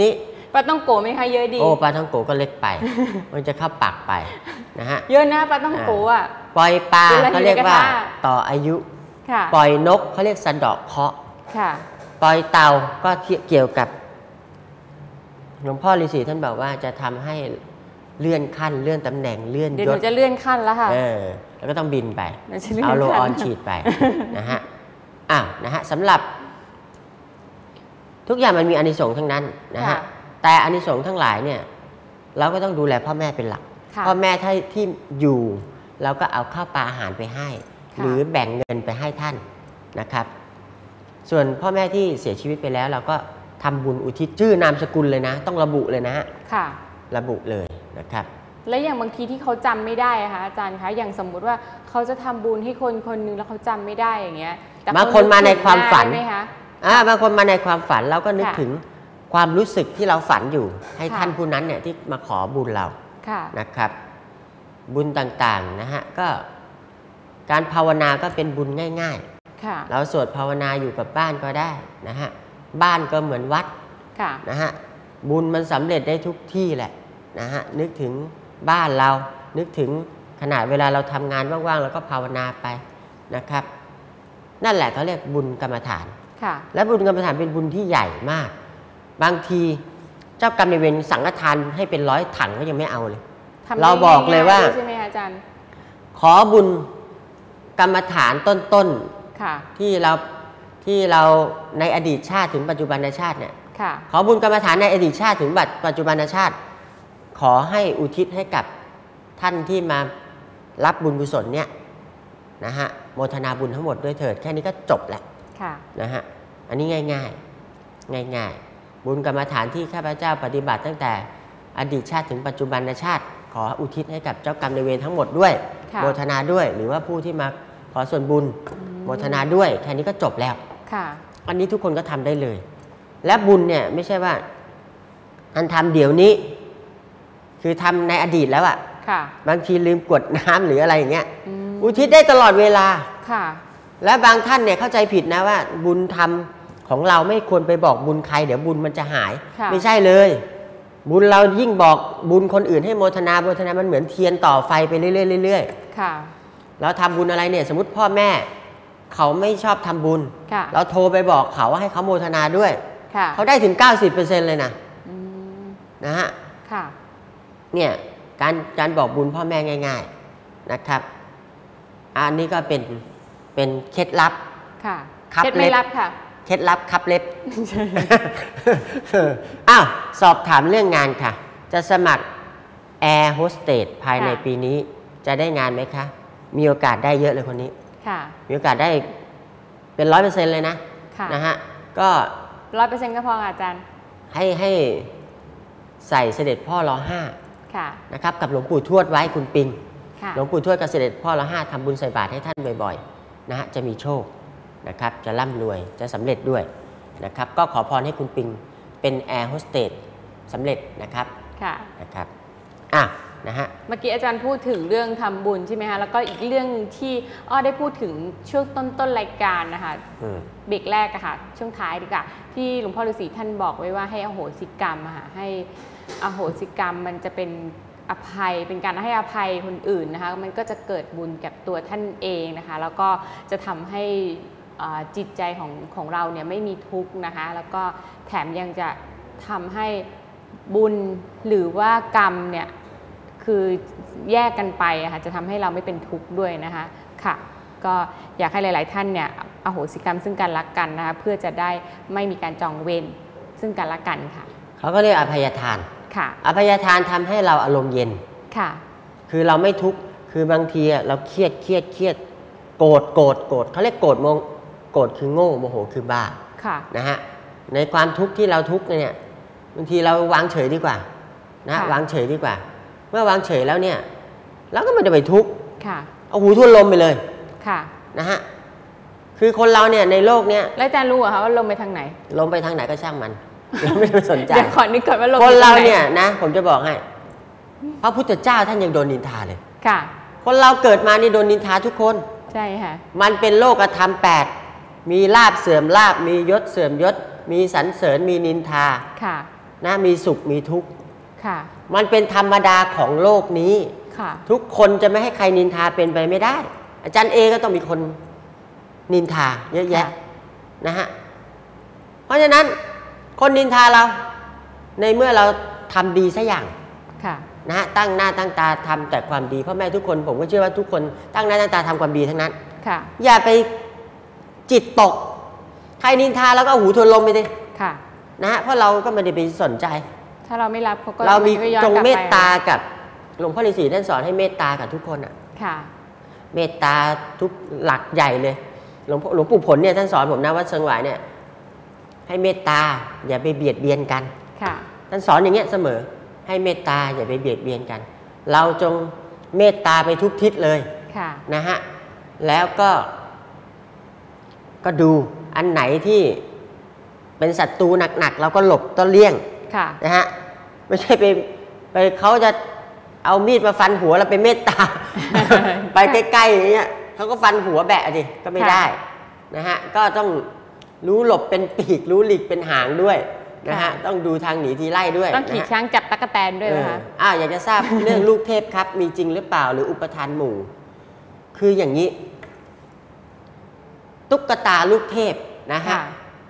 D: ปลาต้องโกไหมคะเยอะดี
C: โอ้ปลาท่องโกก็เล็กไป มันจะเข้าปากไปนะฮะ
D: เยอะนะปลาต้องโกอ่ะ
C: ปล่อยปลาเขาเรียกว่าต่ออายุปล่อยนกเขาเรียกสะเดาะเคราะห์ปล่อยเต่าก็เกี่ยวกับหลวงพ่อฤาษีท่านบอกว่าจะทำให้เลื่อนขั้นเลื่อนตำแหน่งเลื่อนยศ
D: เดี๋ยวหนูจะเลื่อนขั้นแล้วค่ะ
C: เออแล้วก็ต้องบินไปเอาโลออนฉีดไปนะฮะอ้าวนะฮะสำหรับทุกอย่างมันมีอานิสงส์ทั้งนั้นนะฮะแต่อานิสงส์ทั้งหลายเนี่ยเราก็ต้องดูแลพ่อแม่เป็นหลักพ่อแม่ที่ที่อยู่เราก็เอาข้าวปลาอาหารไปให้หรือแบ่งเงินไปให้ท่านนะครับส่วนพ่อแม่ที่เสียชีวิตไปแล้วเราก็ทำบุญอุทิศชื่อนามสกุลเลยนะต้องระบุเลยนะฮะระบุเลยนะครับ
D: และอย่างบางทีที่เขาจำไม่ได้คะอาจารย์คะอย่างสมมุติว่าเขาจะทำบุญให้คนคนนึงแล้วเขาจำไม่ได้อย่างเงี้ย
C: บางคนมาในความฝันไหมคะอ่าบางคนมาในความฝันเราก็นึกถึงความรู้สึกที่เราฝันอยู่ให้ท่านผู้นั้นเนี่ยที่มาขอบุญเรานะครับบุญต่างๆนะฮะก็การภาวนาก็เป็นบุญง่ายๆเราสวดภาวนาอยู่กับบ้านก็ได้นะฮะบ้านก็เหมือนวัดนะฮะบุญมันสำเร็จได้ทุกที่แหละนะฮะนึกถึงบ้านเรานึกถึงขณะเวลาเราทำงานว่างๆเราก็ภาวนาไปนะครับนั่นแหละเขาเรียกบุญกรรมฐานและบุญกรรมฐานเป็นบุญที่ใหญ่มากบางทีเจ้ากรรมนายเวรสังฆทานให้เป็นร้อยถังก็ยังไม่เอาเลยเราบอกเลยว่า
D: ใช่ไหมอาจารย์
C: ขอบุญกรรมฐานต้นๆที่เราที่เราในอดีตชาติถึงปัจจุบันชาติเนี่ยขอบุญกรรมฐานในอดีตชาติถึงปัจจุบันชาติขอให้อุทิศให้กับท่านที่มารับบุญกุศลเนี่ยนะฮะโมทนาบุญทั้งหมดด้วยเถิดแค่นี้ก็จบแล้วนะฮะอันนี้ง่ายๆง่ายๆบุญกรรมฐานที่ข้าพเจ้าปฏิบัติตั้งแต่อดีตชาติถึงปัจจุบันชาติขออุทิศให้กับเจ้ากรรมนายเวรทั้งหมดด้วยโมทนาด้วยหรือว่าผู้ที่มาขอส่วนบุญโมทนาด้วยแค่นี้ก็จบแล้วอันนี้ทุกคนก็ทำได้เลยและบุญเนี่ยไม่ใช่ว่าอันทำเดี๋ยวนี้คือทำในอดีตแล้วอะบางทีลืมกดน้ำหรืออะไรอย่างเงี้ยอุทิศได้ตลอดเวลาและบางท่านเนี่ยเข้าใจผิดนะว่าบุญทำของเราไม่ควรไปบอกบุญใครเดี๋ยวบุญมันจะหายไม่ใช่เลยบุญเรายิ่งบอกบุญคนอื่นให้โมทนาโมทนามันเหมือนเทียนต่อไฟไปเรื่อยๆเรื่อยๆเราทำบุญอะไรเนี่ยสมมติพ่อแม่เขาไม่ชอบทำบุญเราโทรไปบอกเขาว่าให้เขาโมทนาด้วยเขาได้ถึง เก้าสิบเปอร์เซ็นต์ เลยนะนะฮะเนี่ยการการบอกบุญพ่อแม่ง่ายๆนะครับอันนี้ก็เป็นเป็นเคล็ดลับ
D: เคล็ดไม่ลับค่ะ
C: เคล็ดลับคับเล็บอ้าวสอบถามเรื่องงานค่ะจะสมัครแอร์โฮสเตสภายในปีนี้จะได้งานไหมคะมีโอกาสได้เยอะเลยคนนี้มีโอกาสได้เป็นร้อยเปอร์เซ็นต์เลยนะนะฮะก็
D: ร้อยเปอร์เซ็นต์ก็พออาจารย์
C: ให้ให้ใส่เสด็จพ่อรอห้านะครับกับหลวงปู่ทวดไว้คุณปิงหลวงปู่ทวดกับเสด็จพ่อรอห้าทำบุญใส่บาตรให้ท่านบ่อยๆนะฮะจะมีโชคนะครับจะร่ำรวยจะสำเร็จด้วยนะครับก็ขอพรให้คุณปิงเป็นแอร์โฮสเตสสำเร็จนะครับ
D: ค่ะ
C: นะครับอ่ะนะฮะ
D: เมื่อกี้อาจารย์พูดถึงเรื่องทำบุญใช่ไหมคะแล้วก็อีกเรื่องที่อ้อได้พูดถึงช่วงต้นๆรายการนะคะเบรกแรกอะค่ะช่วงท้ายดีกว่าที่หลวงพ่อฤาษีท่านบอกไว้ว่าให้อโหสิกรรมอะค่ะให้อโหสิกรรมมันจะเป็นอภัยเป็นการให้อภัยคนอื่นนะคะมันก็จะเกิดบุญกับตัวท่านเองนะคะแล้วก็จะทำให้จิตใจของของเราเนี่ยไม่มีทุกข์นะคะแล้วก็แถมยังจะทำให้บุญหรือว่ากรรมเนี่ยคือแยกกันไปอะค่ะจะทำให้เราไม่เป็นทุกข์ด้วยนะคะค่ะก็อยากให้หลายๆท่านเนี่ยอโหสิกรรมซึ่งกันและกันนะคะเพื่อจะได้ไม่มีการจองเวรซึ่งกันและกันค่ะ
C: เขาก็เรียกอภัยทาน
D: ค่ะ
C: อภัยทานทำให้เราอารมณ์เย็น
D: ค่ะ
C: คือเราไม่ทุกข์คือบางทีเราเครียดเครียดเครียดโกรธโกรธโกรธเขาเรียกโกรธโมโกรธคือโง่โมโหคือบ้า
D: ค่ะ
C: นะฮะในความทุกข์ที่เราทุกข์เนี่ยบางทีเราวางเฉยดีกว่านะวางเฉยดีกว่าเมื่อวางเฉยแล้วเนี่ยเราก็ไม่ได้ไปทุกข์เอาหูทุ่นลมไปเลย
D: ค่ะ
C: นะฮะคือคนเราเนี่ยในโลกเนี้ย
D: แล้วอาจารย์รู้เหรอคะว่าลมไปทางไหน
C: ลมไปทางไหนก็ช่างมันเราไม่ได้สนใจ
D: เดี๋ยวขอนึกก่อนว่าลม
C: คนเราเนี่ยนะผมจะบอกให้พระพุทธเจ้าท่านยังโดนนินทาเลย
D: ค่ะ
C: คนเราเกิดมานี่โดนนินทาทุกคน
D: ใช่ค่ะ
C: มันเป็นโลกธรรมแปดมีลาภเสื่อมลาภมียศเสื่อมยศมีสรรเสริญมีนินทา
D: ค่ะ
C: นะมีสุขมีทุกข์
D: ค่ะ
C: มันเป็นธรรมดาของโลกนี้
D: ค่ะ
C: ทุกคนจะไม่ให้ใครนินทาเป็นไปไม่ได้ อาจารย์เอก็ต้องมีคนนินทาเยอะแยะนะฮะเพราะฉะนั้นคนนินทาเราในเมื่อเราทำดีสักอย่าง
D: ค่ะ
C: นะฮะตั้งหน้าตั้งตาทำแต่ความดีพ่อแม่ทุกคนผมก็เชื่อว่าทุกคนตั้งหน้าตั้งตาทำความดีทั้งนั้น
D: ค่ะ
C: อย่าไปจิตตกใครนินทาแล้วก็หูทวนลมไปดิ
D: ค่ะ
C: นะฮะเพราะเราก็ไม่ได้ไปสนใจ
D: ถ้าเราไม่รับเขาก็
C: เรามี
D: ไย้อน
C: จง
D: กลับไป
C: เมตตากับหลวงพ่อฤาษีท่านสอนให้เมตตากับทุกคนอ่ะ
D: ค่ะ
C: เมตตาทุกหลักใหญ่เลยหลวงพ่อหลวงปู่ผลเนี่ยท่านสอนผมนะวัดเชิงหวายเนี่ยให้เมตตาอย่าไปเบียดเบียนกัน
D: ค่ะ
C: ท่านสอนอย่างเงี้ยเสมอให้เมตตาอย่าไปเบียดเบียนกัน เราจงเมตตาไปทุกทิศเลย
D: ค่ะ
C: นะฮะแล้วก็ก็ดูอันไหนที่เป็นศัตรูหนักๆเราก็หลบต้นเลี่ยง
D: ค่ะ
C: นะฮะไม่ใช่ไปไปเขาจะเอามีดมาฟันหัวเราไปเมตตา ไปใกล้ๆอย่างเงี้ยเขาก็ฟันหัวแบะดิก็ไม่ได้นะฮะก็ต้องรู้หลบเป็นปีกรู้หลีกเป็นหางด้วยนะฮะต้องดูทางหนีทีไล่ด้วย
D: ต้องขี่ช้างจับตั๊กแตนด้วยนะคะ
C: อ่าอยากจะทราบ เรื่องลูกเทพครับมีจริงหรือเปล่าหรืออุปทานหมู่ คืออย่างนี้ตุ๊กตาลูกเทพนะฮะ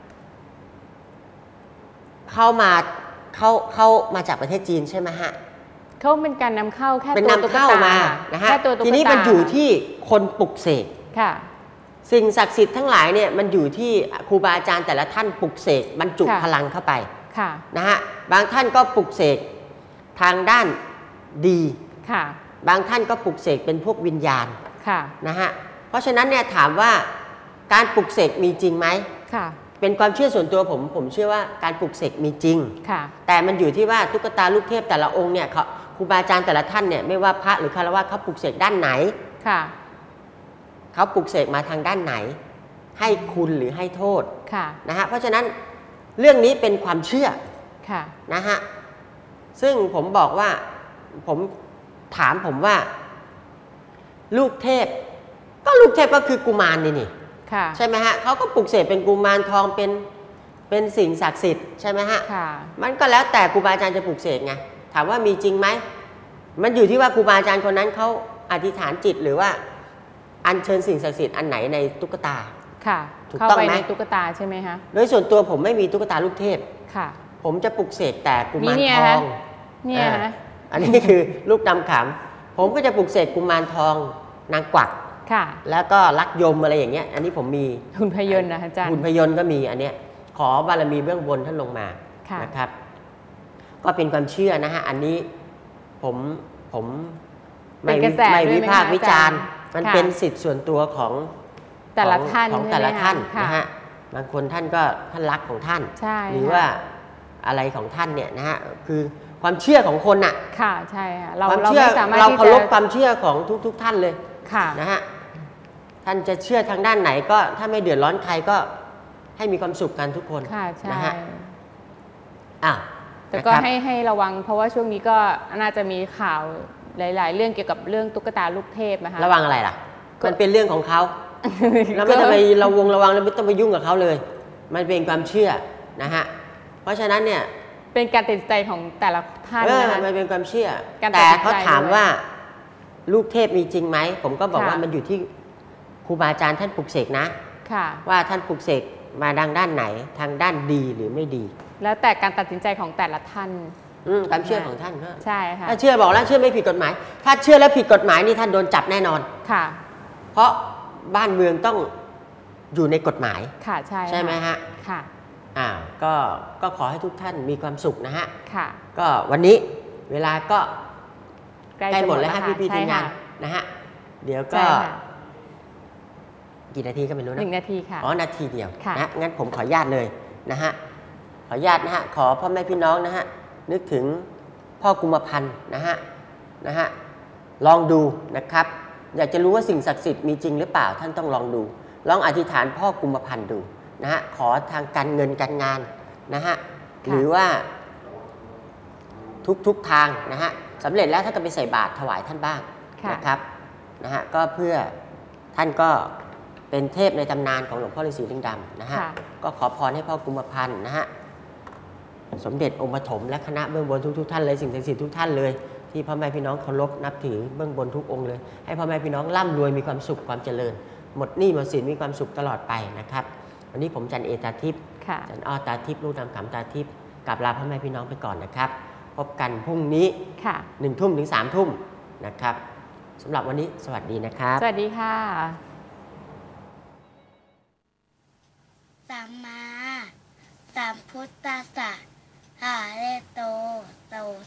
C: เข้ามาเข้าเข้ามาจากประเทศจีนใช่ไหมฮะ
D: เขาเป็นการนำเข้าแค่
C: เป็น
D: ตัวน
C: ำเข้ามานะฮะ
D: แค่ตัวตุ๊กตา
C: ทีนี้มันอยู่ที่คนปลุกเสก
D: ค่ะ
C: สิ่งศักดิ์สิทธิ์ทั้งหลายเนี่ยมันอยู่ที่ครูบาอาจารย์แต่ละท่านปลุกเสกบรรจุ
D: ค่ะ
C: พลังเข้าไป
D: ค่ะ
C: นะฮะบางท่านก็ปลุกเสกทางด้านดี
D: ค่ะ
C: บางท่านก็ปลุกเสกเป็นพวกวิญญาณ
D: ค่ะ
C: นะฮะเพราะฉะนั้นเนี่ยถามว่าการปลุกเสกมีจริงไหม
D: ค่ะ
C: เป็นความเชื่อส่วนตัวผมผมเชื่อว่าการปลุกเสกมีจริง
D: ค่ะ
C: แต่มันอยู่ที่ว่าตุ๊กตาลูกเทพแต่ละองค์เนี่ยเขาครูบาอาจารย์แต่ละท่านเนี่ยไม่ว่าพระหรือคารวะเขาปลุกเสกด้านไหน
D: ค่ะ
C: เขาปลุกเสกมาทางด้านไหน ให้คุณหรือให้โทษ
D: ค่ะ
C: นะฮะเพราะฉะนั้นเรื่องนี้เป็นความเชื่อ
D: ค่ะ
C: นะฮะซึ่งผมบอกว่าผมถามผมว่า ลูกเทพก็ลูกเทพก็คือกุมารนี่นี่
D: ค่ะ
C: ใช่ไหมฮะเขาก็ปลุกเสกเป็นกุมารทองเป็นเป็นสิ่งศักดิ์สิทธิ์ใช่ไหมฮะ
D: ค่ะ
C: มันก็แล้วแต่ครูบาอาจารย์จะปลุกเสกไงถามว่ามีจริงไหมมันอยู่ที่ว่าครูบาอาจารย์คนนั้นเขาอธิษฐานจิตหรือว่าอัญเชิญสิ่งศักดิ์สิทธิ์อันไหนในตุ๊กตา
D: ค่ะ
C: ถูก
D: เข้า
C: ต้อง
D: ไป
C: ไหม
D: ในตุ๊กตาใช่ไหมคะ
C: โดยส่วนตัวผมไม่มีตุ๊กตาลูกเทพ
D: ค่ะ
C: ผมจะปลุกเสกแต่กุมาร
D: มีเนี่ย
C: ทอ
D: ฮะ
C: ง
D: เนี่ย
C: อ่า
D: ฮะ
C: อันนี้คือลูกดำขำผมก็จะปลุกเสกกุมารทองนางกวัก
D: ค่ะ
C: แล้วก็ลักยมอะไรอย่างเงี้ยอันนี้ผมมี
D: หุ่นพยนต์นะอาจารย์
C: หุ่นพยนต์ก็มีอันเนี้ยขอบารมีเบื้องบนท่านลงมา
D: ค่ะ
C: นะครับ ก็เป็นความเชื่อนะฮะอันนี้ผมผมไม่
D: เป็นกระแส
C: ไม่
D: ด้วย
C: วิ
D: ไหม
C: พากษ์
D: คะ
C: วิจารณ์
D: อาจารย์
C: มัน
D: ค่ะ
C: เป็นสิทธิ์ส่วนตัวของ
D: แต่ละ
C: ของ
D: ท่าน
C: ของ
D: ใช่
C: แต่
D: ไหม
C: ละท่าน
D: คะ
C: นะฮะบางคนท่านก็ท่านรักของท่าน
D: ใช่
C: หรือ
D: ค่ะ
C: ว่าอะไรของท่านเนี่ยนะฮะคือความเชื่อของคนน่ะ
D: ค่ะ ใช่ค่ะ เรา
C: ความ
D: เรา
C: เชื่อ
D: ไม่สามารถ
C: เรา
D: ที่
C: เคารพ
D: จะ
C: ความเชื่อของทุก ๆ ท่านเลย
D: ค่ะ
C: นะฮะท่านจะเชื่อทางด้านไหนก็ถ้าไม่เดือดร้อนใครก็ให้มีความสุขกันทุกคน
D: ค่ะ ใช่
C: นะฮะอ่ะ
D: แต่ก็
C: นะครับ
D: ให้ให้ระวัง เพราะว่าช่วงนี้ก็น่าจะมีข่าวหลาย ๆ เรื่องเกี่ยวกับเรื่องตุ๊กตาลูกเทพนะคะ
C: ระวังอะไรล่ะ
D: ก็
C: มันเป็นเรื่องของเขาเราไม่ต้องไประวงระวังเราไม่ต้องไปยุ่งกับเขาเลย มันเป็นความเชื่อนะฮะเพราะฉะนั้นเนี่ย
D: เป็นการตัดสินใจของแต่ละท่าน
C: เออ
D: นะคะ
C: มันเป็นความเชื่อ
D: การตัด
C: แต่
D: สินใจ
C: เขาถาม
D: ด้วย
C: ว่าลูกเทพมีจริงไหมผมก็บอก
D: ค่ะ
C: ว่ามันอยู่ที่ครูบาอาจารย์ท่านปลุกเสกนะ
D: ค่ะ
C: ว่าท่านปลุกเสกมาทางด้านไหนทางด้านดีหรือไม่ดี
D: แล้วแต่การตัดสินใจของแต่ละท่าน
C: อืมความเชื่อของท่านก็
D: ใช่ค่ะ
C: ถ้าเชื่อบอกแล้วเชื่อไม่ผิดกฎหมาย ถ้าเชื่อแล้วผิดกฎหมายนี่ท่านโดนจับแน่นอน
D: ค่ะ
C: เพราะบ้านเมืองต้องอยู่ในกฎหมาย
D: ค่ะ ใช่
C: ใช่ไหมฮะ
D: ค่ะ
C: อ่าก็ก็ขอให้ทุกท่านมีความสุขนะฮะ
D: ค่ะ
C: ก็วันนี้เวลาก็
D: ใกล้
C: ใกล้
D: จะ
C: หมดแล้วฮะ
D: ค่ะ
C: พี่พี่ๆ
D: ใช่
C: ทีมงาน
D: ค่ะ
C: นะฮะเดี๋ยว
D: ใช่
C: ก็
D: ค่ะ
C: กี่นาทีก็ไม่รู้
D: ห
C: นะ
D: นึ่งนาทีค่ะ
C: อ๋อนาทีเดียว
D: ค่ะ
C: นะงั้นผมขออนุญาตเลยนะฮะขออนุญาตนะฮะขอพ่อแม่พี่น้องนะฮะนึกถึงพ่อกุมพันธ์นะฮะนะฮะลองดูนะครับ อยากจะรู้ว่าสิ่งศักดิ์สิทธิ์มีจริงหรือเปล่าท่านต้องลองดู ลองอธิษฐานพ่อกุมพันธ์ดูนะฮะขอทางการเงินการงานนะฮะหรือว่าทุกทุกทางนะฮะสำเร็จแล้วท่านก็ไปใส่บาตรถวายท่านบ้าง
D: ค่ะ
C: นะครับนะฮะก็เพื่อท่านก็เป็นเทพในตำนานของหลวงพ่อฤาษีลิงดำนะฮะ
D: ค่ะ
C: ก็ขอพรให้พ่อกุมพันธ์นะฮะสมเด็จองค์ปฐมและคณะเบื้องบนทุกๆท่านเลยสิ่งศักดิ์สิทธิ์ทุกท่านเลยที่พ่อแม่พี่น้องเคารพนับถือเบื้องบนทุกองค์เลยให้พ่อแม่พี่น้องร่ำรวยมีความสุขความเจริญหมดหนี้หมดสินมีความสุขตลอดไปนะครับวันนี้ผมจันเอตาทิพย์จันอ้อตาทิพย์ลูกนำขำตาทิพย์กราบลาพ่อแม่พี่น้องไปก่อนนะครับพบกันพรุ่งนี้หนึ่งทุ่มถึงสามทุ่มนะครับสำหรับวันนี้สวัสดีนะครับ
D: สวัสดีค่ะ
A: สัมมาสัมพุทธัสสะหะเรโตโต